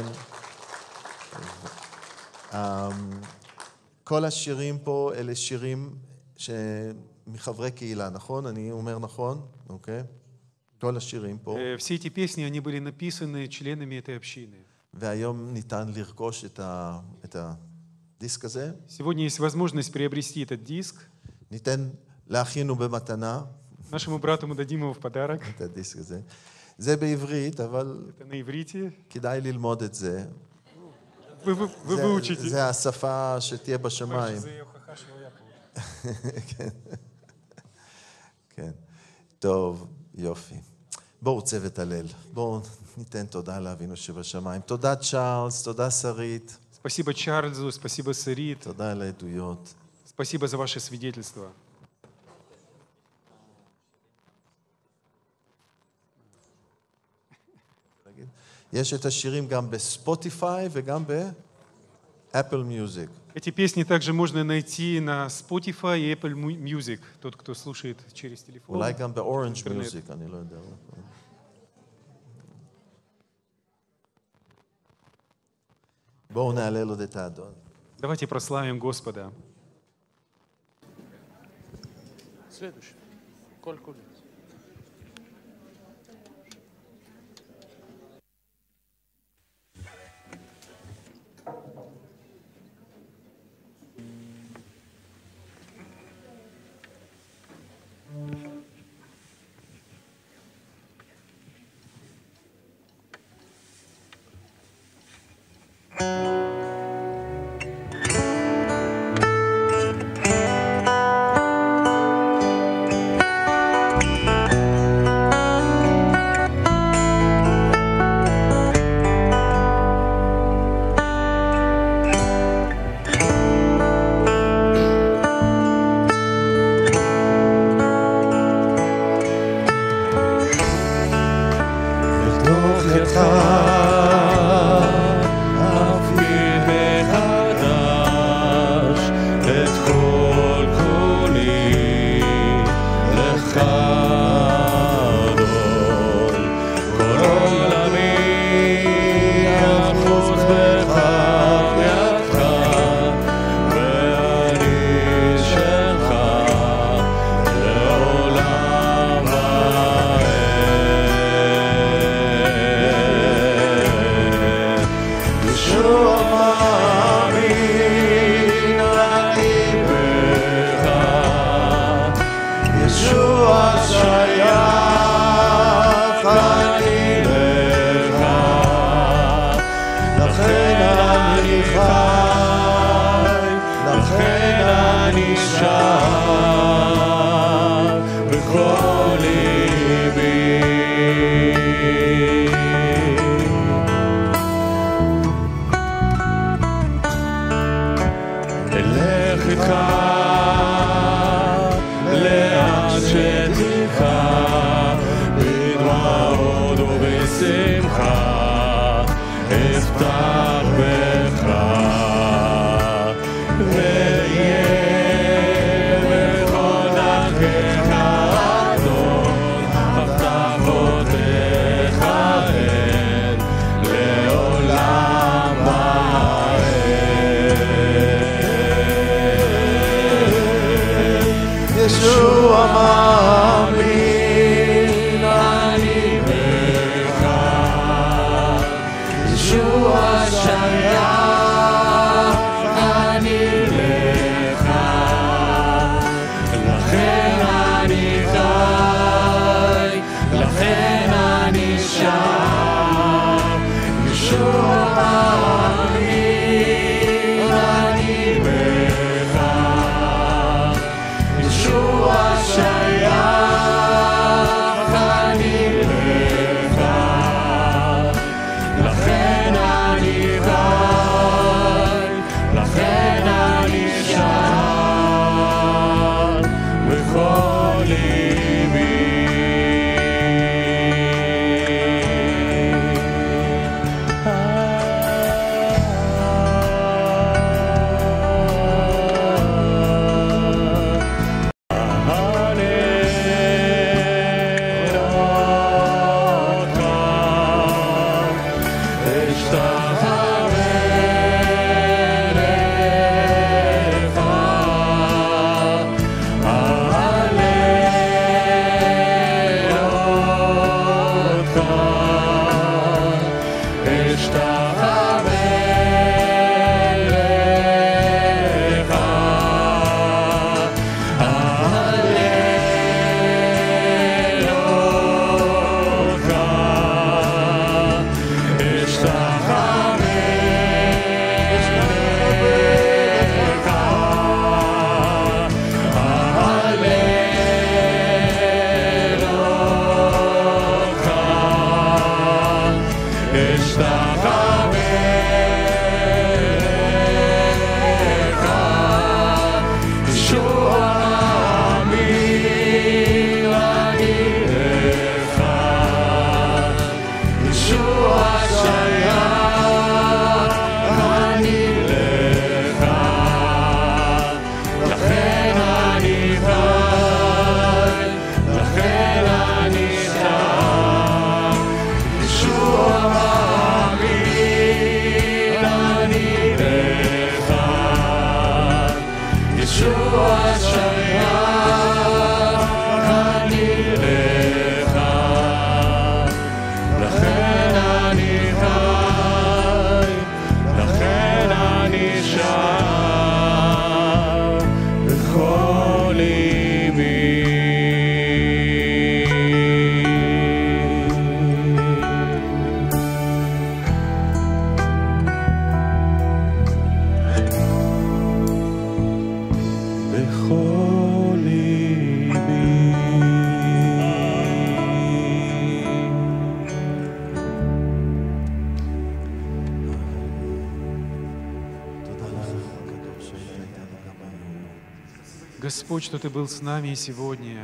אה, כל השירים פה אלה שירים מחברי קהילה, נכון? אני אומר נכון? אוקיי? כל השירים פה. Э, Все эти песни, они были написаны членами этой общины. והיום ניתן לרכוש את, ה, את הדיסק הזה. Сегодня есть возможность приобрести этот диск. ניתן לאחינו במתנה Нашему брату мы дадим его в подарок. את הדיסק הזה. זה בעברית, אבל Это на иврите. כדאי ללמוד את זה. Вы, вы, вы זה, выучите. זה השפה שתהיה בשמיים. זה הוכחה שלא היה פה. כן. כן. טוב, יופי. בואו צוות הלל. בואו ניתן תודה לאבינו שבשמיים. תודה צ'ארלס, תודה שרית. Спасибо Чарльзу, спасибо Сарит. תודה על העדויות. Спасибо за ваше свидетельство. יש את השירים גם בספוטיפיי וגם באפל מיוזיק. Эти песни также можно найти на Spotify и Apple Music, тот, кто слушает через телефон. אולי גם באורנג' אינטרנט. מיוזיק, אני לא יודע. בואו נעלל עוד את האדון. Давайте прославим Господа. Следующий. Коль кулиц. כל עולמי אחוז בך בהוד ובשמחה אפתח בך ואהיה בכל דרכיך אדון הבטחותיך הן לעולם ועד. ישוע מאמין אני בך ישוע שייך אני לך לכן אני חי לכן אני שר ישוע מאמין אני בך ישוע שייך אני לך לכן אני חי לכן אני שר בכל ליבי. Господь, что Ты был с нами и сегодня.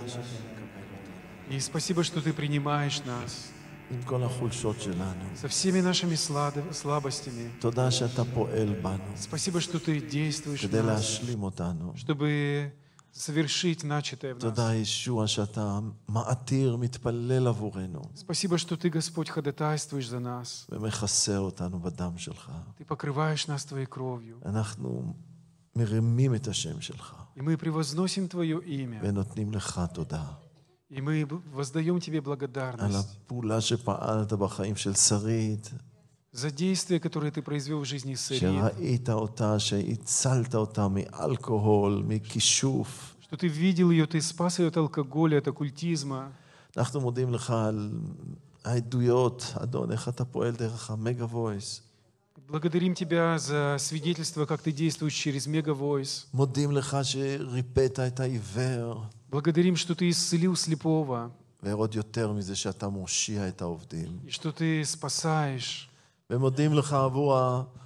И спасибо, что Ты принимаешь нас עם כל החולשות שלנו. со всеми нашими слад- слабостями. תודה שאתה פועל בנו Спасибо, что Ты действуешь в כדי нас, להשלים אותנו. чтобы совершить начатое в תודה, нас. ישוע, שאתה מעתיר, מתפלל עבורנו Спасибо, что Ты, Господь, ходатайствуешь за нас. ומכסה אותנו בדם שלך. Ты покрываешь нас Твоей кровью. אנחנו מרימים את השם שלך И мы превозносим Твое имя. ונותנים לך תודה И мы воздаем Тебе על благодарность הפעולה שפעלת בחיים של שרית, за действия, которые Ты произвел в жизни Сарит, שראית אותה, שהצלת אותה מאלכוהול, מכישוף. что Ты видел ее, Ты спас ее от алкоголя, от оккультизма. אנחנו מודים לך על העדויות, אדון, איך אתה פועל דרך המגה וויס. Благодарим Тебя за свидетельство, как Ты действуешь через Мегавойс. מודים לך שריפאת את העיוור, Благодарим, что Ты исцелил слепого, ועוד יותר מזה שאתה מושיע את העובדים. и что Ты спасаешь. ומודים לך עבור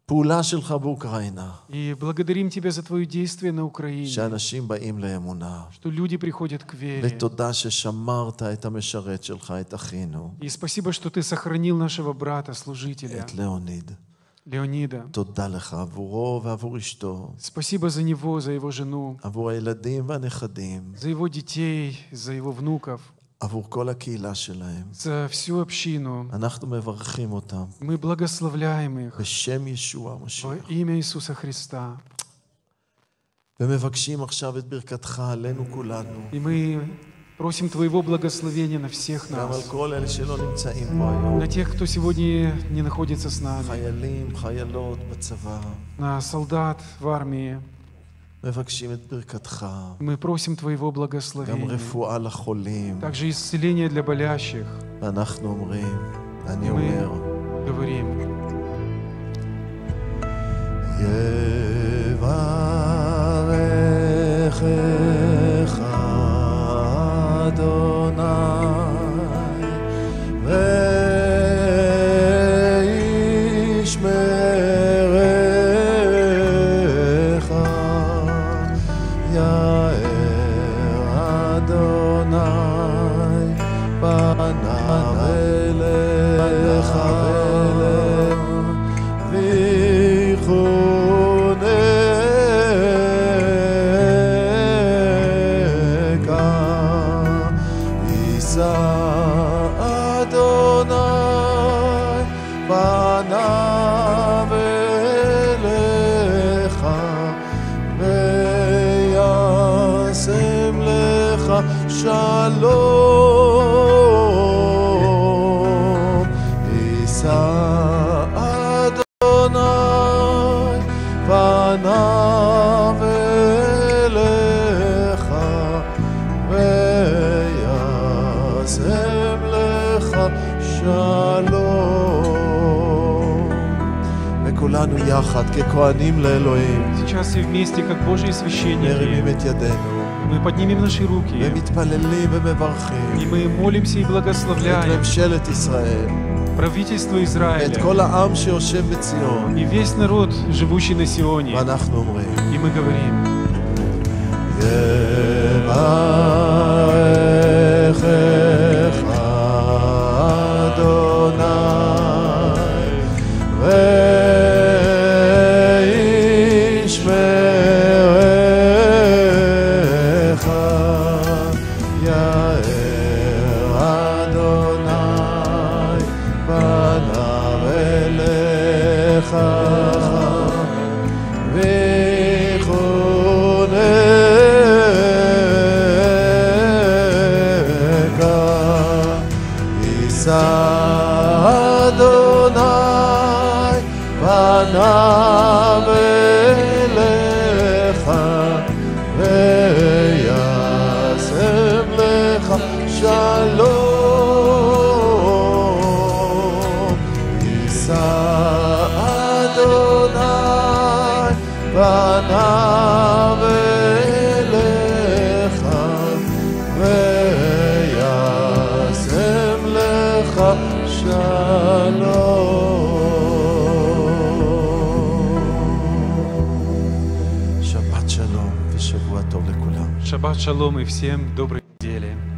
פעולה שלך באוקראינה, И благодарим Тебя за Твое действие на Украине, שאנשים באים לאמונה. что люди приходят к вере. ותודה ששמרת את המשרת שלך, את אחינו, И спасибо, что Ты сохранил нашего брата, служителя, את ליאוניד. Леонида. תודה לך עבורו ועבור אשתו, Спасибо за него, за его жену, עבור הילדים והנכדים, за его детей, за его внуков, עבור כל הקהילה שלהם. за всю общину. אנחנו מברכים אותם Мы благословляем их בשם ישוע во המשיח. имя Иисуса Христа. ומבקשים עכשיו את ברכתך עלינו כולנו, И мы просим Твоего благословения на всех גם על нас, כל אלה שלא נמצאים פה היום, на тех, кто сегодня не находится с нами, חיילים, חיילות בצבא, на солдат в армии. מבקשים את ברכתך, Мы просим Твоего גם благословения, רפואה לחולים, также исцеление для болящих. ואנחנו אומרים, אני Мы אומר, говорим: יברכך אדוני וישמרך, יאר אדוני פניו אליך ויחונך, יישא אדוני פניו אליך וישם לך שלום. יישא אדוני פניו אליך וישם לך שלום. וכולנו יחד ככהנים לאלוהים сейчас все вместе, как Божьи מרימים священники, את ידינו мы поднимем наши руки, ומתפללים ומברכים и мы молимся и את благословляем ממשלת ישראל, правительство את Израиля כל העם שיושב בציון, и весь народ, живущий на Сионе. ואנחנו אומרים, И мы говорим: יברכך אדוני וישמרך, יאר אדוני פניו אליך ויחונך, יישא אדוני פניו אליך וישם לך שלום. יישא אדוני פניו אליך וישם לך שלום. שבת שלום ושבוע טוב לכולם. Шаббат шалом и всем доброй недели.